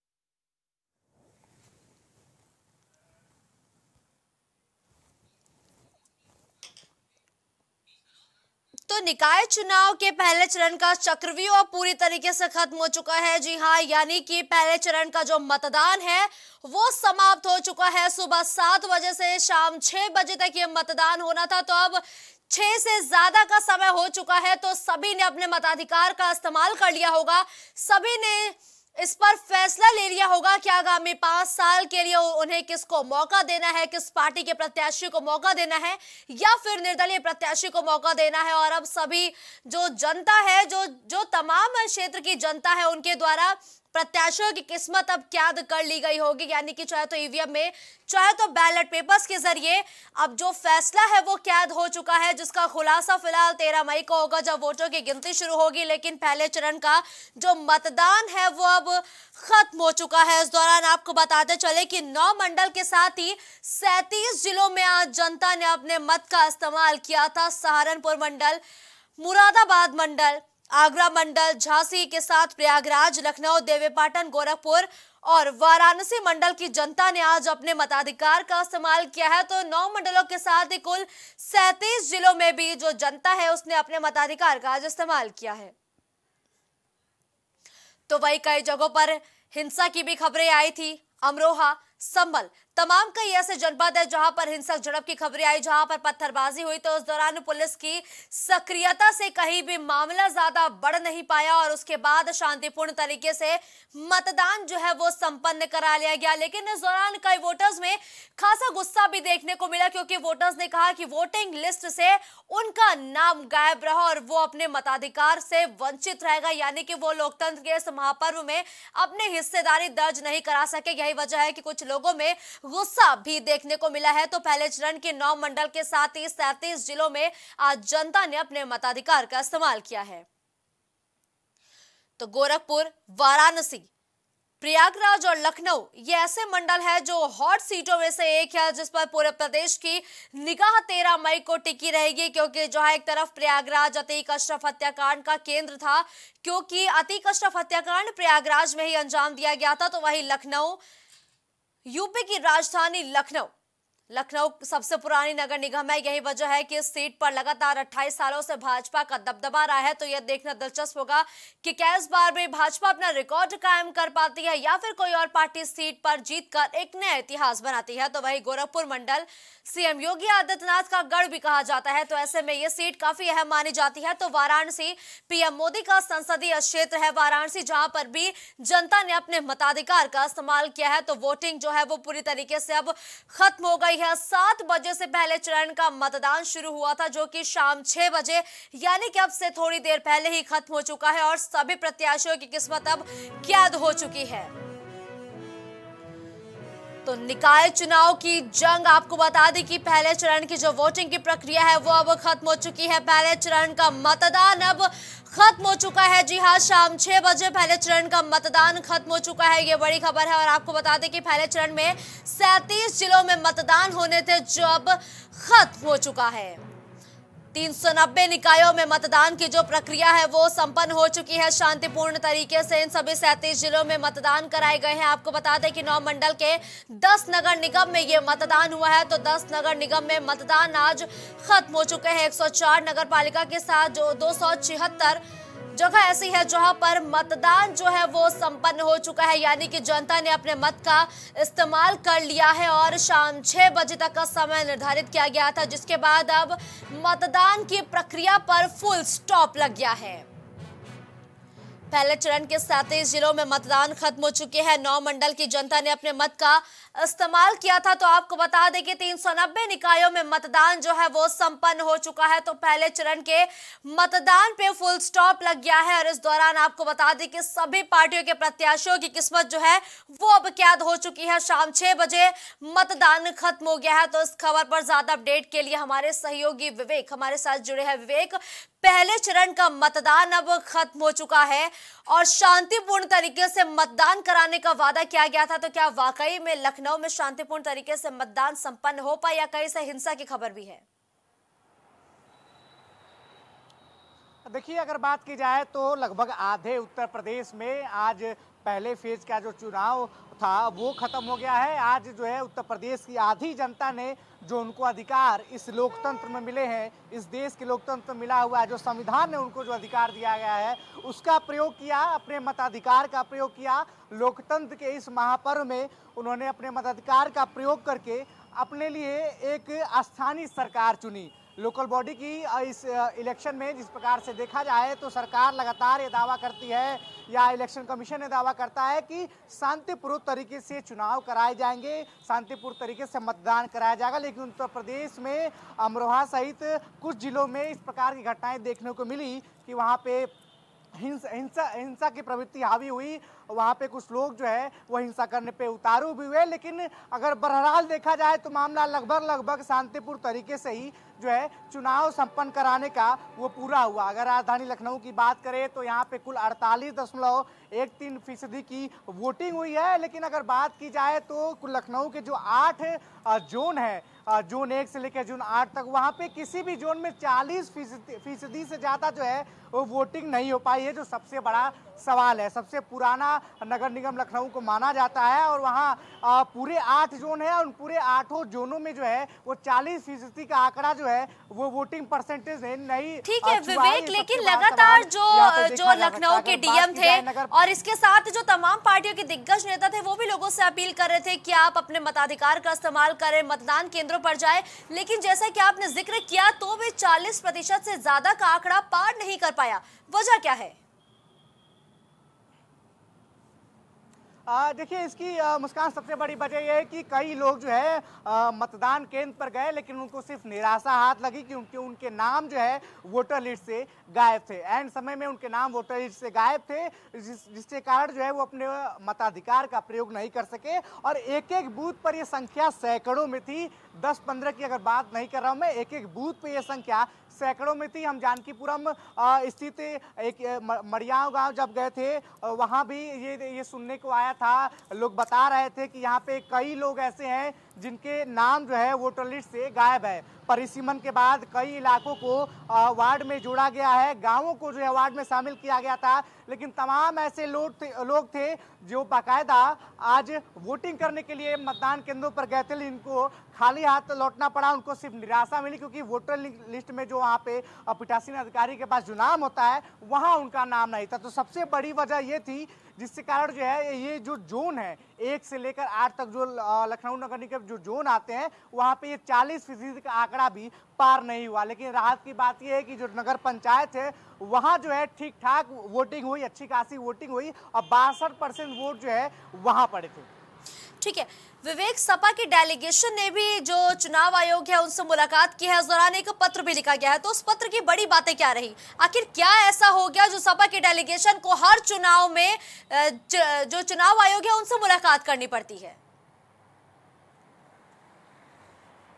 A: तो निकाय चुनाव के पहले चरण का चक्रव्यूह पूरी तरीके से खत्म हो चुका है। जी हां, यानी कि पहले चरण का जो मतदान है वो समाप्त हो चुका है। सुबह सात बजे से शाम छह बजे तक ये मतदान होना था, तो अब छह से ज्यादा का समय हो चुका है। तो सभी ने अपने मताधिकार का इस्तेमाल कर लिया होगा, सभी ने इस पर फैसला ले लिया होगा कि आगामी पांच साल के लिए उन्हें किसको मौका देना है, किस पार्टी के प्रत्याशी को मौका देना है या फिर निर्दलीय प्रत्याशी को मौका देना है। और अब सभी जो जनता है, जो जो तमाम क्षेत्र की जनता है, उनके द्वारा प्रत्याशियों की किस्मत अब कैद कर ली गई होगी। यानी कि चाहे तो ईवीएम में चाहे तो बैलेट पेपर्स के जरिए अब जो फैसला है वो कैद हो चुका है, जिसका खुलासा फिलहाल तेरह मई को होगा जब वोटों की गिनती शुरू होगी। लेकिन पहले चरण का जो मतदान है वो अब खत्म हो चुका है। इस दौरान आपको बताते चले कि नौ मंडल के साथ ही सैंतीस जिलों में आज जनता ने अपने मत का इस्तेमाल किया था। सहारनपुर मंडल, मुरादाबाद मंडल, आगरा मंडल, झांसी के साथ प्रयागराज, लखनऊ, देवीपाटन, गोरखपुर और वाराणसी मंडल की जनता ने आज अपने मताधिकार का इस्तेमाल किया है। तो नौ मंडलों के साथ ही कुल सैंतीस जिलों में भी जो जनता है उसने अपने मताधिकार का आज इस्तेमाल किया है। तो वही कई जगहों पर हिंसा की भी खबरें आई थी। अमरोहा, संभल, तमाम कई ऐसे जनपद है जहां पर हिंसक झड़प की खबरें आई, जहां पर पत्थरबाजी हुई। तो उस दौरान पुलिस की सक्रियता से कहीं भी मामला ज्यादा बढ़ नहीं पाया और उसके बाद शांतिपूर्ण तरीके से मतदान जो है वो संपन्न करा लिया गया। लेकिन इस दौरान कई वोटर्स में खासा गुस्सा भी देखने को मिला, क्योंकि वोटर्स ने कहा कि वोटिंग लिस्ट से उनका नाम गायब रहा और वो अपने मताधिकार से वंचित रहेगा। यानी कि वो लोकतंत्र के इस महापर्व में अपने हिस्सेदारी दर्ज नहीं करा सके। यही वजह है कि कुछ लोगों में गुस्सा भी देखने को मिला है। तो पहले चरण के नौ मंडल के साथ ही सैंतीस जिलों में आज जनता ने अपने मताधिकार का इस्तेमाल किया है। तो गोरखपुर, वाराणसी, प्रयागराज और लखनऊ ये ऐसे मंडल है जो हॉट सीटों में से एक है, जिस पर पूरे प्रदेश की निगाह तेरह मई को टिकी रहेगी। क्योंकि जो है एक तरफ प्रयागराज अतीक अशरफ हत्याकांड का केंद्र था, क्योंकि अतीक अशरफ हत्याकांड प्रयागराज में ही अंजाम दिया गया था। तो वही लखनऊ, यूपी की राजधानी लखनऊ, लखनऊ सबसे पुरानी नगर निगम है। यही वजह है कि इस सीट पर लगातार अट्ठाईस सालों से भाजपा का दबदबा रहा है। तो यह देखना दिलचस्प होगा कि क्या इस बार भी भाजपा अपना रिकॉर्ड कायम कर पाती है या फिर कोई और पार्टी सीट पर जीतकर एक नया इतिहास बनाती है। तो वही गोरखपुर मंडल सीएम योगी आदित्यनाथ का गढ़ भी कहा जाता है, तो ऐसे में यह सीट काफी अहम मानी जाती है। तो वाराणसी पीएम मोदी का संसदीय क्षेत्र है वाराणसी, जहां पर भी जनता ने अपने मताधिकार का इस्तेमाल किया है। तो वोटिंग जो है वो पूरी तरीके से अब खत्म हो गई है। सात बजे से पहले चरण का मतदान शुरू हुआ था, जो कि शाम छह बजे यानी कि अब से थोड़ी देर पहले ही खत्म हो चुका है और सभी प्रत्याशियों की किस्मत अब कैद हो चुकी है। तो निकाय चुनाव की जंग, आपको बता दें कि पहले चरण की जो वोटिंग की प्रक्रिया है वो अब खत्म हो चुकी है। पहले चरण का मतदान अब खत्म हो चुका है। जी हाँ, शाम छह बजे पहले चरण का मतदान खत्म हो चुका है, ये बड़ी खबर है। और आपको बता दें कि पहले चरण में सैंतीस जिलों में मतदान होने थे, जो अब खत्म हो चुका है। तीन सौ नब्बे निकायों में मतदान की जो प्रक्रिया है वो संपन्न हो चुकी है शांतिपूर्ण तरीके से। इन सभी सैंतीस जिलों में मतदान कराए गए हैं। आपको बता दें कि नौ मंडल के दस नगर निगम में ये मतदान हुआ है, तो दस नगर निगम में मतदान आज खत्म हो चुके हैं। एक सौ चार नगर पालिका के साथ जो दो सौ छिहत्तर जगह ऐसी है जहां पर मतदान जो है वो संपन्न हो चुका है, यानी कि जनता ने अपने मत का इस्तेमाल कर लिया है और शाम छह बजे तक का समय निर्धारित किया गया था, जिसके बाद अब मतदान की प्रक्रिया पर फुल स्टॉप लग गया है। पहले चरण के सैंतीस जिलों में मतदान खत्म हो चुके हैं। नौ मंडल की जनता ने अपने मत का इस्तेमाल किया था। तो आपको बता दें कि तीन सौ नब्बे निकायों में मतदान जो है वो संपन्न हो चुका है। तो पहले चरण के मतदान पे फुल स्टॉप लग गया है और इस दौरान आपको बता दें कि सभी पार्टियों के प्रत्याशियों की किस्मत जो है वो अब कैद हो चुकी है। शाम छह बजे मतदान खत्म हो गया है। तो इस खबर पर ज्यादा अपडेट के लिए हमारे सहयोगी विवेक हमारे साथ जुड़े हैं। विवेक, पहले चरण का मतदान अब खत्म हो चुका है और शांतिपूर्ण तरीके से मतदान कराने का वादा किया गया था, तो क्या वाकई में लखनऊ में शांतिपूर्ण तरीके से मतदान संपन्न हो पाया या कहीं से हिंसा की खबर भी है?
F: देखिए, अगर बात की जाए तो लगभग आधे उत्तर प्रदेश में आज पहले फेज का जो चुनाव था वो खत्म हो गया है। आज जो है उत्तर प्रदेश की आधी जनता ने जो उनको अधिकार इस लोकतंत्र में मिले हैं, इस देश के लोकतंत्र में मिला हुआ है, जो संविधान ने उनको जो अधिकार दिया गया है उसका प्रयोग किया, अपने मताधिकार का प्रयोग किया। लोकतंत्र के इस महापर्व में उन्होंने अपने मताधिकार का प्रयोग करके अपने लिए एक स्थानीय सरकार चुनी। लोकल बॉडी की इस इलेक्शन में जिस प्रकार से देखा जाए तो सरकार लगातार ये दावा करती है या इलेक्शन कमीशन ये दावा करता है कि शांतिपूर्ण तरीके से चुनाव कराए जाएंगे, शांतिपूर्ण तरीके से मतदान कराया जाएगा, लेकिन उत्तर प्रदेश में अमरोहा सहित कुछ जिलों में इस प्रकार की घटनाएं देखने को मिली कि वहाँ पे हिंसा हिंसा हिंसा की प्रवृत्ति हावी हुई। वहाँ पे कुछ लोग जो है वो हिंसा करने पे उतारू भी हुए, लेकिन अगर बहरहाल देखा जाए तो मामला लगभग लगभग शांतिपूर्ण तरीके से ही जो है चुनाव संपन्न कराने का वो पूरा हुआ। अगर राजधानी लखनऊ की बात करें तो यहाँ पे कुल अड़तालीस दशमलव एक तीन फीसदी की वोटिंग हुई है, लेकिन अगर बात की जाए तो कुल लखनऊ के जो आठ जोन है, जोन एक से लेकर जोन आठ तक, वहाँ पे किसी भी जोन में चालीस फीसदी से ज़्यादा जो है वो वोटिंग नहीं हो पाई है, जो सबसे बड़ा सवाल है। सबसे पुराना नगर निगम लखनऊ को माना जाता है और वहाँ पूरे आठ जोन है, उन पूरे आठों जोनों में जो है वो चालीस फीसदी का आंकड़ा जो है वो वोटिंग परसेंटेज नहीं।
A: ठीक है विवेक, लेकिन लगातार जो जो लखनऊ के डीएम थे और इसके साथ जो तमाम पार्टियों के दिग्गज नेता थे वो भी लोगों से अपील कर रहे थे कि आप अपने मताधिकार का इस्तेमाल करें, मतदान केंद्रों पर जाए, लेकिन जैसा कि आपने जिक्र किया तो भी चालीस प्रतिशत से ज्यादा का आंकड़ा पार नहीं कर पाया। वजह क्या है?
F: देखिए, इसकी आ, मुस्कान सबसे बड़ी वजह यह है कि कई लोग जो है आ, मतदान केंद्र पर गए, लेकिन उनको सिर्फ निराशा हाथ लगी कि उनके उनके नाम जो है वोटर लिस्ट से गायब थे। एंड समय में उनके नाम वोटर लिस्ट से गायब थे, जिस जिसके कारण जो है वो अपने मताधिकार का प्रयोग नहीं कर सके। और एक एक बूथ पर ये संख्या सैकड़ों में थी, दस पंद्रह की अगर बात नहीं कर रहा हूँ मैं, एक एक बूथ पे ये संख्या सैकड़ों में थी। हम जानकीपुरम स्थित एक मड़ियाव गांव जब गए थे वहाँ भी ये ये सुनने को आया था, लोग बता रहे थे कि यहाँ पे कई लोग ऐसे हैं जिनके नाम जो है वोटर लिस्ट से गायब है। परिसीमन के बाद कई इलाकों को वार्ड में जोड़ा गया है, गांवों को जो है वार्ड में शामिल किया गया था, लेकिन तमाम ऐसे लोग थे लोग थे जो बाकायदा आज वोटिंग करने के लिए मतदान केंद्रों पर गए थे, इनको खाली हाथ लौटना पड़ा। उनको सिर्फ निराशा मिली क्योंकि वोटर लिस्ट में जो वहाँ पे पीठासीन अधिकारी के पास जो नाम होता है वहाँ उनका नाम नहीं था। तो सबसे बड़ी वजह ये थी जिसके कारण जो है ये जो जोन है एक से लेकर आठ तक जो लखनऊ नगर निगम जो जोन आते हैं वहाँ पे ये चालीस फीसदी का आंकड़ा भी पार नहीं हुआ। लेकिन राहत की बात यह है कि जो नगर पंचायत है वहाँ जो है ठीक ठाक वोटिंग हुई, अच्छी खासी वोटिंग हुई और बासठ परसेंट वोट जो है वहाँ पड़े थे।
A: ठीक है विवेक, सपा की डेलीगेशन ने भी जो चुनाव आयोग है उनसे मुलाकात की है, उस दौरान एक पत्र भी लिखा गया है, तो उस पत्र की बड़ी बातें क्या रही? आखिर क्या ऐसा हो गया जो सपा की डेलीगेशन को हर चुनाव में जो चुनाव आयोग है उनसे मुलाकात करनी पड़ती है?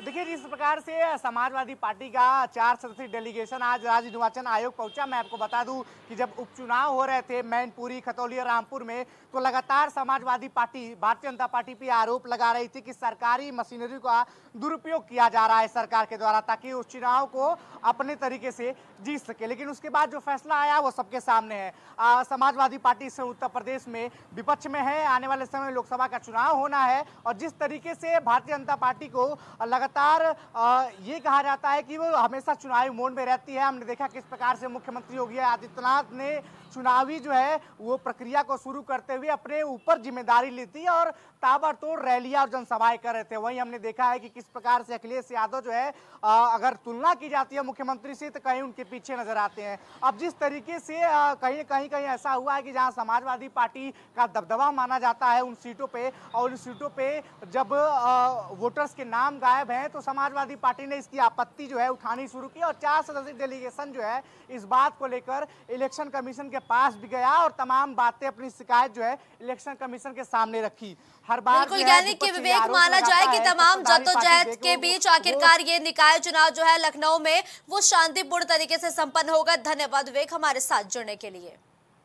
F: देखिए जिस प्रकार से समाजवादी पार्टी का चार सदस्यीय डेलीगेशन आज राज्य निर्वाचन आयोग पहुंचा, मैं आपको बता दूं कि जब उपचुनाव हो रहे थे मैनपुरी, खतौली और रामपुर में, तो लगातार समाजवादी पार्टी भारतीय जनता पार्टी पे आरोप लगा रही थी कि सरकारी मशीनरी का दुरुपयोग किया जा रहा है सरकार के द्वारा, ताकि उस चुनाव को अपने तरीके से जीत सके। लेकिन उसके बाद जो फैसला आया वो सबके सामने है। आ, समाजवादी पार्टी से उत्तर प्रदेश में विपक्ष में है, आने वाले समय में लोकसभा का चुनाव होना है, और जिस तरीके से भारतीय जनता पार्टी को लगातार ये कहा जाता है कि वो हमेशा चुनावी मोड में रहती है। हमने देखा किस प्रकार से मुख्यमंत्री योगी आदित्यनाथ ने चुनावी जो है वो प्रक्रिया को शुरू करते हुए अपने ऊपर जिम्मेदारी ली थी और ताबड़तोड़ रैलियां और जनसभाएं कर रहे थे। वहीं हमने देखा है कि किस प्रकार से अखिलेश यादव जो है अगर तुलना की जाती है मुख्यमंत्री से तो कहीं उनके पीछे नजर आते हैं। अब जिस तरीके से कहीं कहीं कहीं ऐसा हुआ है कि जहां समाजवादी पार्टी का दबदबा माना जाता है उन सीटों पे, और उन सीटों पे जब वोटर्स के नाम गायब हैं तो समाजवादी पार्टी ने इसकी आपत्ति जो है उठानी शुरू की, और चार सदस्यीय डेलीगेशन जो है इस बात को लेकर इलेक्शन कमीशन के पास भी गया और तमाम बातें, अपनी शिकायत जो है इलेक्शन कमीशन के सामने रखी। हर बार
A: बिल्कुल, यानी कि विवेक माना जाए कि तमाम जद्दोजहद के बीच आखिरकार ये निकाय चुनाव जो है लखनऊ में वो शांतिपूर्ण तरीके से संपन्न होगा। धन्यवाद विवेक हमारे साथ जुड़ने के लिए।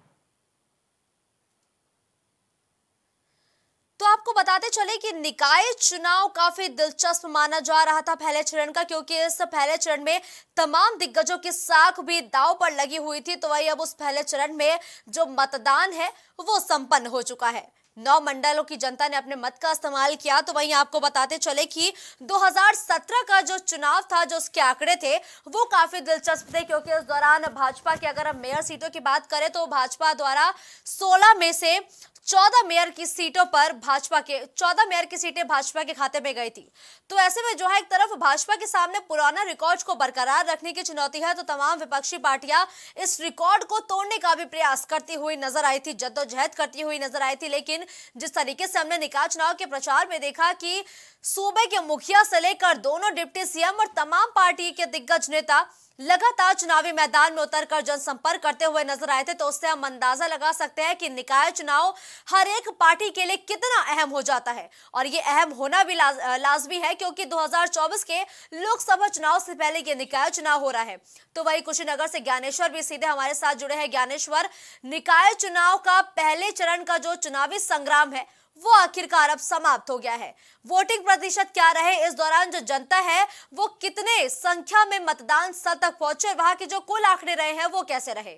A: तो आपको बताते चले कि निकाय चुनाव काफी दिलचस्प माना जा रहा था पहले चरण का, क्योंकि इस पहले चरण में तमाम दिग्गजों की साख भी दांव पर लगी हुई थी। तो वही अब उस पहले चरण में जो मतदान है वो संपन्न हो चुका है। नौ मंडलों की जनता ने अपने मत का इस्तेमाल किया। तो वहीं आपको बताते चले कि दो हज़ार सत्रह का जो चुनाव था, जो उसके आंकड़े थे वो काफी दिलचस्प थे, क्योंकि उस दौरान भाजपा की अगर हम मेयर सीटों की बात करें तो भाजपा द्वारा सोलह में से चौदह मेयर की सीटों पर भाजपा के चौदह मेयर की सीटें भाजपा के खाते में गई थी। तो ऐसे में जो है एक तरफ भाजपा के सामने पुराना रिकॉर्ड को बरकरार रखने की चुनौती है, तो तमाम विपक्षी पार्टियां इस रिकॉर्ड को तोड़ने का भी प्रयास करती हुई नजर आई थी, जद्दोजहद करती हुई नजर आई थी। लेकिन जिस तरीके से हमने निकाय चुनाव के प्रचार में देखा कि सूबे के मुखिया से लेकर दोनों डिप्टी सीएम और तमाम पार्टी के दिग्गज नेता लगातार चुनावी मैदान में उतरकर जनसंपर्क करते हुए नजर आए थे, तो उससे हम अंदाजा लगा सकते हैं कि निकाय चुनाव हर एक पार्टी के लिए कितना अहम हो जाता है। और ये अहम होना भी लाज, लाजमी है, क्योंकि दो हज़ार चौबीस के लोकसभा चुनाव से पहले ये निकाय चुनाव हो रहा है। तो वही कुशीनगर से ज्ञानेश्वर भी सीधे हमारे साथ जुड़े हैं। ज्ञानेश्वर, निकाय चुनाव का पहले चरण का जो चुनावी संग्राम है वो आखिरकार अब समाप्त हो गया है। वोटिंग प्रतिशत क्या रहे, इस दौरान जो जनता है वो कितने संख्या में मतदान स्थल तक पहुंचे, वहां के जो कुल आंकड़े रहे हैं वो कैसे रहे?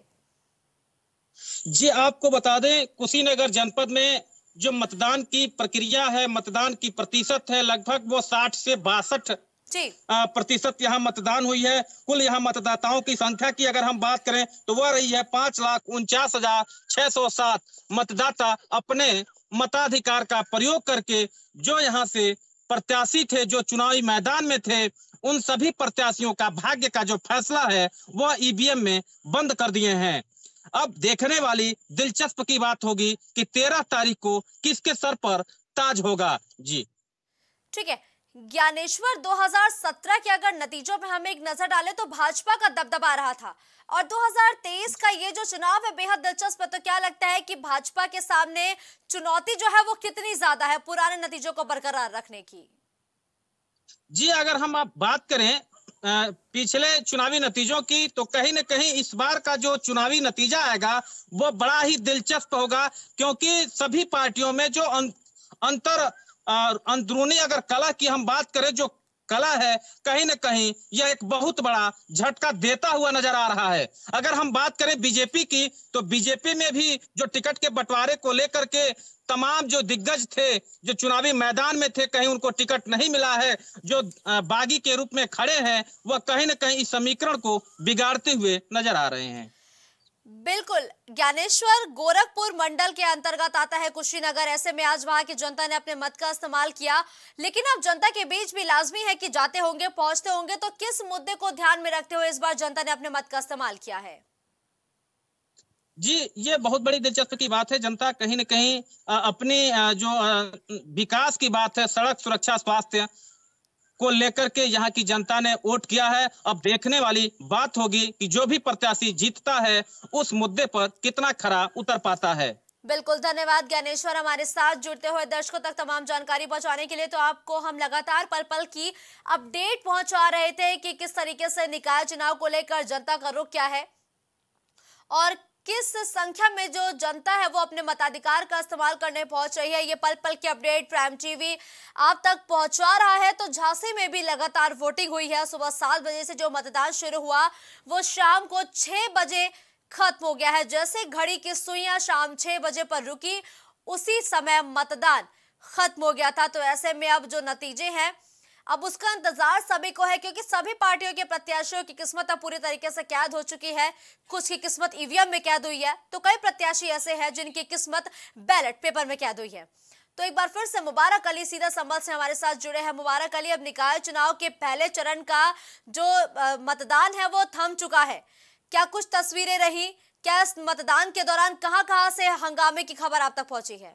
C: जी आपको बता दें, कुशीनगर जनपद में जो मतदान की प्रक्रिया है, मतदान की प्रतिशत है लगभग वो साठ से बासठ प्रतिशत यहाँ मतदान हुई है। कुल यहाँ मतदाताओं की संख्या की अगर हम बात करें तो वह रही है पांच लाख उनचास हजार छह सौ सात मतदाता अपने मताधिकार का प्रयोग करके जो यहाँ से प्रत्याशी थे, जो चुनावी मैदान में थे, उन सभी प्रत्याशियों का भाग्य का जो फैसला है वह ईवीएम में बंद कर दिए हैं। अब देखने वाली दिलचस्प की बात होगी कि तेरह तारीख को किसके सर पर ताज होगा। जी
A: ठीक है ज्ञानेश्वर, दो हज़ार सत्रह के अगर नतीजों पे हम एक नजर डालें तो भाजपा का दबदबा रहा था, और दो हज़ार तेईस का ये जो चुनाव है बेहद दिलचस्प है। तो क्या लगता है कि भाजपा के सामने चुनौती जो है वो कितनी ज्यादा है पुराने नतीजों को बरकरार रखने की?
C: जी अगर हम आप बात करें पिछले चुनावी नतीजों की तो कहीं न कहीं इस बार का जो चुनावी नतीजा आएगा वो बड़ा ही दिलचस्प होगा, क्योंकि सभी पार्टियों में जो अंतर और अंदरूनी अगर कला की हम बात करें, जो कला है कहीं न कहीं यह एक बहुत बड़ा झटका देता हुआ नजर आ रहा है। अगर हम बात करें बीजेपी की तो बीजेपी में भी जो टिकट के बंटवारे को लेकर के तमाम जो दिग्गज थे, जो चुनावी मैदान में थे, कहीं उनको टिकट नहीं मिला है, जो बागी के रूप में खड़े हैं वह कहीं न कहीं इस समीकरण को बिगाड़ते हुए नजर आ रहे हैं।
A: बिल्कुल ज्ञानेश्वर, गोरखपुर मंडल के अंतर्गत आता है कुशीनगर। ऐसे में आज वहां की जनता ने अपने मत का इस्तेमाल किया, लेकिन अब जनता के बीच भी लाजमी है कि जाते होंगे, पहुंचते होंगे, तो किस मुद्दे को ध्यान में रखते हुए इस बार जनता ने अपने मत का इस्तेमाल किया है?
C: जी ये बहुत बड़ी दिलचस्प की बात है। जनता कहीं न कहीं अपनी जो विकास की बात है, सड़क सुरक्षा, स्वास्थ्य को लेकर के यहाँ की जनता ने वोट किया है। अब देखने वाली बात होगी कि जो भी प्रत्याशी जीतता है उस मुद्दे पर कितना खरा उतर पाता है।
A: बिल्कुल, धन्यवाद ज्ञानेश्वर हमारे साथ जुड़ते हुए दर्शकों तक तमाम जानकारी पहुंचाने के लिए। तो आपको हम लगातार पल पल की अपडेट पहुंचा रहे थे कि किस तरीके से निकाय चुनाव को लेकर जनता का रुख क्या है और किस संख्या में जो जनता है वो अपने मताधिकार का इस्तेमाल करने पहुंच रही है। ये पल पल की अपडेट प्राइम टीवी आप तक पहुंचा रहा है। तो झांसी में भी लगातार वोटिंग हुई है। सुबह सात बजे से जो मतदान शुरू हुआ वो शाम को छह बजे खत्म हो गया है। जैसे घड़ी की सुइयां शाम छह बजे पर रुकी उसी समय मतदान खत्म हो गया था। तो ऐसे में अब जो नतीजे हैं अब उसका इंतजार सभी को है, क्योंकि सभी पार्टियों के प्रत्याशियों की किस्मत अब पूरी तरीके से कैद हो चुकी है। कुछ की किस्मत ईवीएम में कैद हुई है तो कई प्रत्याशी ऐसे हैं जिनकी किस्मत बैलेट पेपर में कैद हुई है। तो एक बार फिर से मुबारक अली सीधा संबल से हमारे साथ जुड़े हैं। मुबारक अली, अब निकाय चुनाव के पहले चरण का जो मतदान है वो थम चुका है, क्या कुछ तस्वीरें रही? क्या इस मतदान के दौरान कहां कहां से हंगामे की खबर आप तक पहुंची है?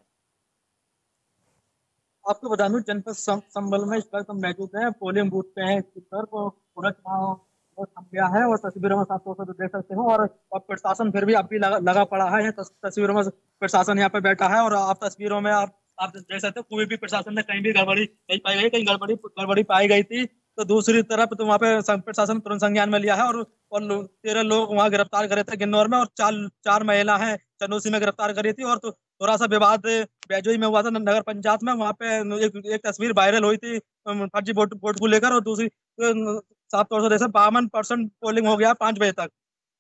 E: आपको बता दूं जनपद संबल में इस वक्त हम मौजूद हैं, पोलिंग बूथ पे हैं। पूरा चुनाव थम गया है और तस्वीरों में साफ तौर पर देख सकते हो। और प्रशासन फिर भी अब भी लगा, लगा पड़ा है। तस्वीरों में प्रशासन यहाँ पे बैठा है और आप तस्वीरों में आप आप देख सकते हो कोई भी प्रशासन ने कहीं भी गड़बड़ी नहीं पाई गई। कहीं गड़बड़ी गड़बड़ी पाई गई थी तो दूसरी तरफ तो वहाँ पे प्रशासन तुरंत संज्ञान में लिया है और और तेरह लोग वहाँ गिरफ्तार करे थे किन्नौर में और चार चार महिला हैं चंदौसी में गिरफ्तार करी थी। और तो थोड़ा सा विवाद बैजोई में हुआ था नगर पंचायत में, वहाँ पे एक, एक तस्वीर वायरल हुई थी फर्जी वोट वोट को लेकर। और दूसरी साफ तौर से जैसे बावन परसेंट पोलिंग हो गया पांच बजे तक।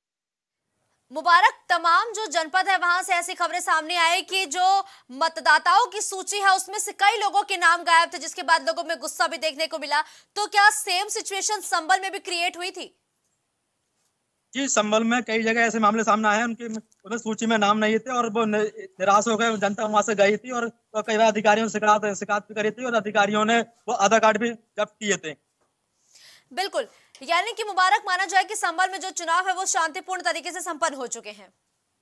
A: मुबारक, तमाम जो जनपद है वहां से ऐसी खबरें सामने आई कि जो मतदाताओं की सूची है उसमें से कई लोगों के नाम गायब थे, जिसके बाद लोगों में गुस्सा भी देखने को मिला। तो क्या सेम सिचुएशन संबल में भी क्रिएट हुई थी?
E: जी, संबल में कई जगह ऐसे मामले सामने आए हैं, उनकी उनकी सूची में नाम नहीं थे और वो निराश हो गए। जनता वहां से गई थी और तो कई बार अधिकारियों से शिकायत शिकायत भी करी थी और अधिकारियों ने वो आधार कार्ड भी जब्त किए थे।
A: बिल्कुल, यानी कि मुबारक माना जाए कि संबल में जो चुनाव है वो शांतिपूर्ण तरीके से संपन्न हो चुके हैं।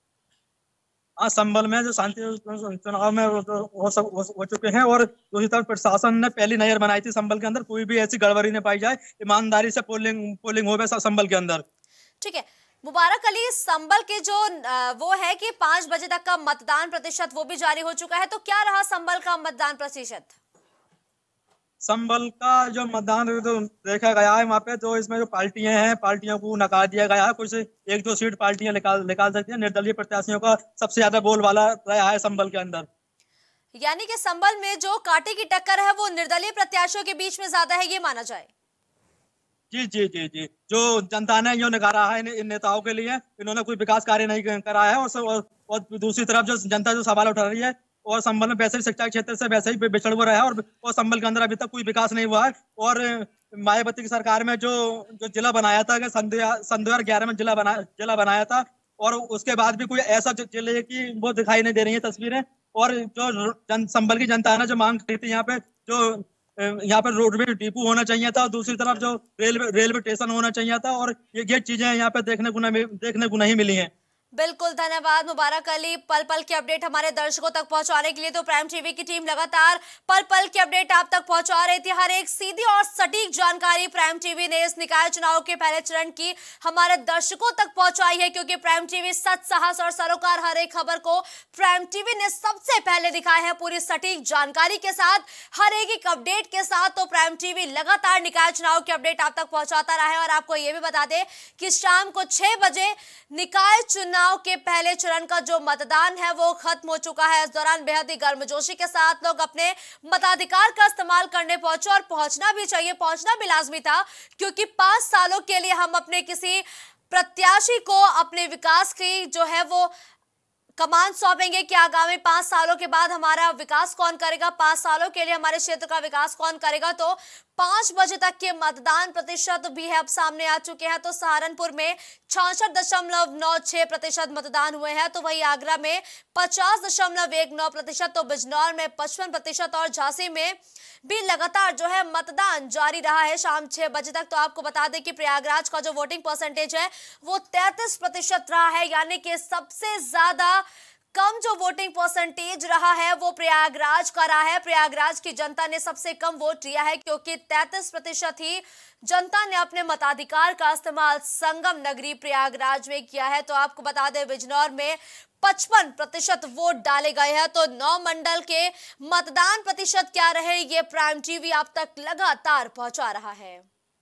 E: हाँ, संबल में जो शांति चुनाव में वो तो हो, सब, हो, हो चुके हैं। और दूसरी तरफ प्रशासन ने पहली नजर बनाई थी संबल के अंदर कोई भी ऐसी गड़बड़ी नहीं पाई जाए, ईमानदारी से पोलिंग पोलिंग हो गए संबल के अंदर।
A: ठीक है मुबारक अली, संबल के जो वो है कि पांच बजे तक का मतदान प्रतिशत वो भी जारी हो चुका है, तो क्या रहा संबल का मतदान प्रतिशत?
E: संबल का जो मतदान तो देखा गया है वहाँ पे तो इसमें जो पार्टियां हैं पार्टियों को नकार दिया गया है। कुछ एक दो सीट पार्टियां निकाल निकाल सकती हैं। निर्दलीय प्रत्याशियों का सबसे ज्यादा बोलबाला रहा है संबल के अंदर।
A: यानी कि संबल में जो कांटे की टक्कर है वो निर्दलीय प्रत्याशियों के बीच में ज्यादा है, ये माना जाए?
E: जी जी जी जी जो जनता ने जो नकारा है इन, इन नेताओं के लिए, इन्होंने कोई विकास कार्य नहीं करा है। और, और, और दूसरी तरफ जो जनता जो सवाल उठा रही है और संबल में वैसे ही शिक्षा क्षेत्र से वैसे ही बिछड़ हुआ रहा है और, और संबल के अंदर अभी तक कोई विकास नहीं हुआ है। और मायावती की सरकार में जो जो जिला बनाया था सन दो हजार ग्यारह में जिला बना जिला बनाया था और उसके बाद भी कोई ऐसा जिले की वो दिखाई नहीं दे रही है तस्वीरें। और जो जन संबल की जनता ने जो मांग की थी यहाँ पे जो यहाँ पर रोडवे डिपो होना चाहिए था और दूसरी तरफ जो रेलवे रेलवे स्टेशन होना चाहिए था और ये ये चीजें यहाँ पे देखने को नहीं देखने को नहीं मिली हैं।
A: बिल्कुल, धन्यवाद मुबारक अली पल पल की अपडेट हमारे दर्शकों तक पहुंचाने के लिए। तो प्राइम टीवी की टीम लगातार पल पल की अपडेट आप तक पहुंचा रही थी। हर एक सीधी और सटीक जानकारी प्राइम टीवी ने इस निकाय चुनाव के पहले चरण की हमारे दर्शकों तक पहुंचाई है, क्योंकि प्राइम टीवी सच साहस और सरोकार हर एक खबर को प्राइम टीवी ने सबसे पहले दिखाया है पूरी सटीक जानकारी के साथ, हर एक एक अपडेट के साथ। तो प्राइम टीवी लगातार निकाय चुनाव की अपडेट आप तक पहुंचाता रहा है। और आपको ये भी बता दें कि शाम को छह बजे निकाय चुनाव के पहले चरण का जो मतदान है वो खत्म हो चुका है। इस दौरान बेहद ही गर्मजोशी के साथ लोग अपने मताधिकार का इस्तेमाल करने पहुंचे और पहुंचना भी चाहिए, पहुंचना भी लाजमी था, क्योंकि पांच सालों के लिए हम अपने किसी प्रत्याशी को अपने विकास की जो है वो कमान सौंपेंगे कि आगामी पांच सालों के बाद हमारा विकास कौन करेगा, पांच सालों के लिए हमारे क्षेत्र का विकास कौन करेगा। तो पांच बजे तक के मतदान प्रतिशत भी है अब सामने आ चुके हैं। तो सहारनपुर में छियासठ दशमलव नौ छह प्रतिशत मतदान हुए हैं, तो वही आगरा में पचास दशमलव एक नौ प्रतिशत, तो बिजनौर में पचपन प्रतिशत और झांसी में भी लगातार जो है मतदान जारी रहा है शाम छह बजे तक। तो आपको बता दें कि प्रयागराज का जो वोटिंग परसेंटेज है वो तैंतीस प्रतिशत रहा है, यानी कि सबसे ज्यादा कम जो वोटिंग परसेंटेज रहा है वो प्रयागराज का रहा है। प्रयागराज की जनता ने सबसे कम वोट दिया है क्योंकि तैंतीस प्रतिशत ही जनता ने अपने मताधिकार का इस्तेमाल संगम नगरी प्रयागराज में किया है। तो आपको बता दें बिजनौर में पचपन प्रतिशत वोट डाले गए हैं। तो नौ मंडल के मतदान प्रतिशत क्या रहे ये प्राइम टीवी आप तक लगातार पहुंचा रहा है।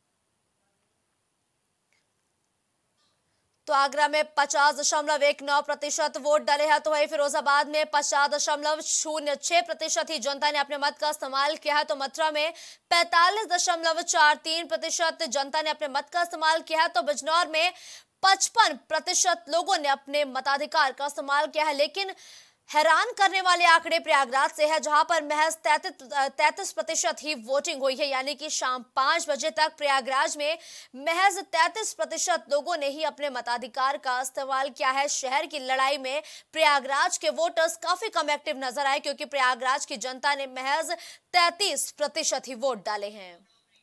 A: तो आगरा में पचास दशमलव एक नौ प्रतिशत वोट डाले हैं। तो वही फिरोजाबाद में पचास दशमलव शून्य छह प्रतिशत ही जनता ने अपने मत का इस्तेमाल किया है। तो मथुरा में पैंतालीस दशमलव चार तीन प्रतिशत जनता ने अपने मत का इस्तेमाल किया है। तो बिजनौर में पचपन प्रतिशत लोगों ने अपने मताधिकार का इस्तेमाल किया है। लेकिन हैरान करने वाले आंकड़े प्रयागराज से है जहां पर महज तैंतीस प्रतिशत ही वोटिंग हुई है, यानी कि शाम पांच बजे तक प्रयागराज में महज तैंतीस प्रतिशत लोगों ने ही अपने मताधिकार का इस्तेमाल किया है। शहर की लड़ाई में प्रयागराज के वोटर्स काफी कम एक्टिव नजर आए क्योंकि प्रयागराज की जनता ने महज तैंतीस प्रतिशत ही वोट डाले हैं।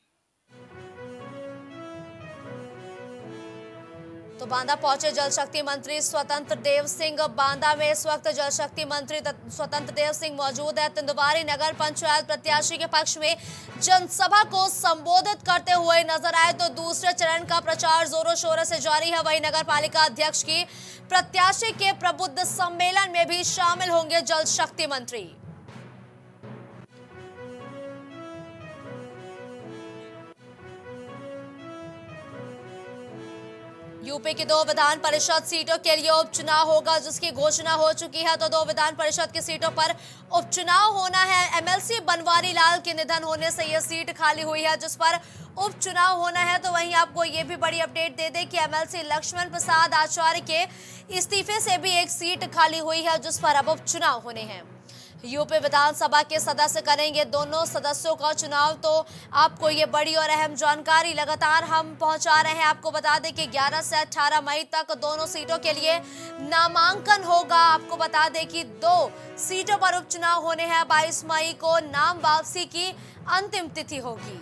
A: तो बांदा पहुंचे जल शक्ति मंत्री स्वतंत्र देव सिंह। बांदा में इस वक्त जल शक्ति मंत्री स्वतंत्र देव सिंह मौजूद है। तिंदुवारी नगर पंचायत प्रत्याशी के पक्ष में जनसभा को संबोधित करते हुए नजर आए। तो दूसरे चरण का प्रचार जोरों शोरों से जारी है। वहीं नगर पालिका अध्यक्ष की प्रत्याशी के प्रबुद्ध सम्मेलन में भी शामिल होंगे जल शक्ति मंत्री। यूपी की दो विधान परिषद सीटों के लिए उपचुनाव होगा जिसकी घोषणा हो चुकी है। तो दो विधान परिषद की सीटों पर उपचुनाव होना है। एमएलसी बनवारी लाल के निधन होने से यह सीट खाली हुई है जिस पर उपचुनाव होना है। तो वहीं आपको ये भी बड़ी अपडेट दे दें कि एमएलसी लक्ष्मण प्रसाद आचार्य के इस्तीफे से भी एक सीट खाली हुई है जिस पर अब उपचुनाव होने हैं। यूपी विधानसभा के सदस्य करेंगे दोनों सदस्यों का चुनाव। तो आपको ये बड़ी और अहम जानकारी लगातार हम पहुंचा रहे हैं। आपको बता दें कि ग्यारह से अठारह मई तक दोनों सीटों के लिए नामांकन होगा। आपको बता दें कि दो सीटों पर उपचुनाव होने हैं। बाईस मई को नाम वापसी की अंतिम तिथि होगी।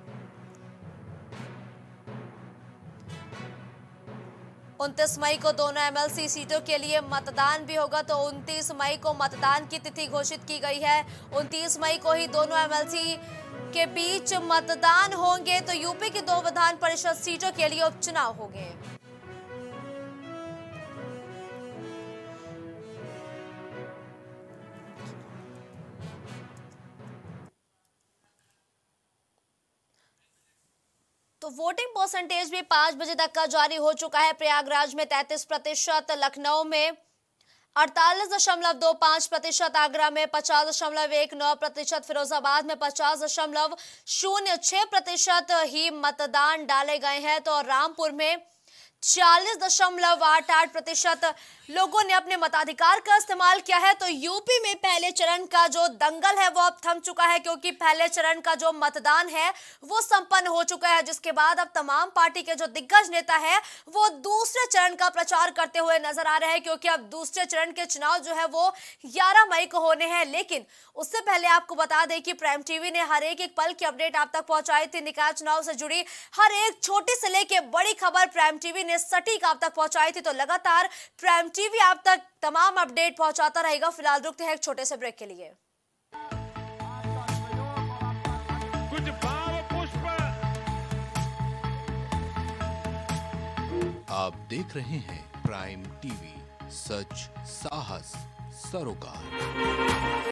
A: उनतीस मई को दोनों एमएलसी सीटों के लिए मतदान भी होगा। तो उनतीस मई को मतदान की तिथि घोषित की गई है। उनतीस मई को ही दोनों एमएलसी के बीच मतदान होंगे। तो यूपी की दो विधान परिषद सीटों के लिए उपचुनाव होंगे। तो वोटिंग परसेंटेज भी पांच बजे तक का जारी हो चुका है। प्रयागराज में तैंतीस प्रतिशत, लखनऊ में अड़तालीस दशमलव दो पांच प्रतिशत, आगरा में पचास दशमलव एक नौ प्रतिशत, फिरोजाबाद में पचास दशमलव शून्य छह प्रतिशत ही मतदान डाले गए हैं। तो रामपुर में चालीस दशमलव आठ आठ प्रतिशत लोगों ने अपने मताधिकार का इस्तेमाल किया है। तो यूपी में पहले चरण का जो दंगल है वो अब थम चुका है क्योंकि पहले चरण का जो मतदान है वो संपन्न हो चुका है जिसके बाद अब तमाम पार्टी के जो दिग्गज नेता है वो दूसरे चरण का प्रचार करते हुए नजर आ रहे हैं क्योंकि अब दूसरे चरण के चुनाव जो है वो ग्यारह मई को होने हैं। लेकिन उससे पहले आपको बता दें कि प्राइम टीवी ने हर एक एक पल की अपडेट आप तक पहुंचाई थी। निकाय चुनाव से जुड़ी हर एक छोटी से लेके बड़ी खबर प्राइम टीवी ने सटीक आप तक पहुंचाई थी। तो लगातार प्राइम टीवी आप तक तमाम अपडेट पहुंचाता रहेगा। फिलहाल रुकते हैं एक छोटे से ब्रेक के लिए।
B: कुछ भाव पुष्प।
H: आप देख रहे हैं प्राइम टीवी, सच साहस सरोकार।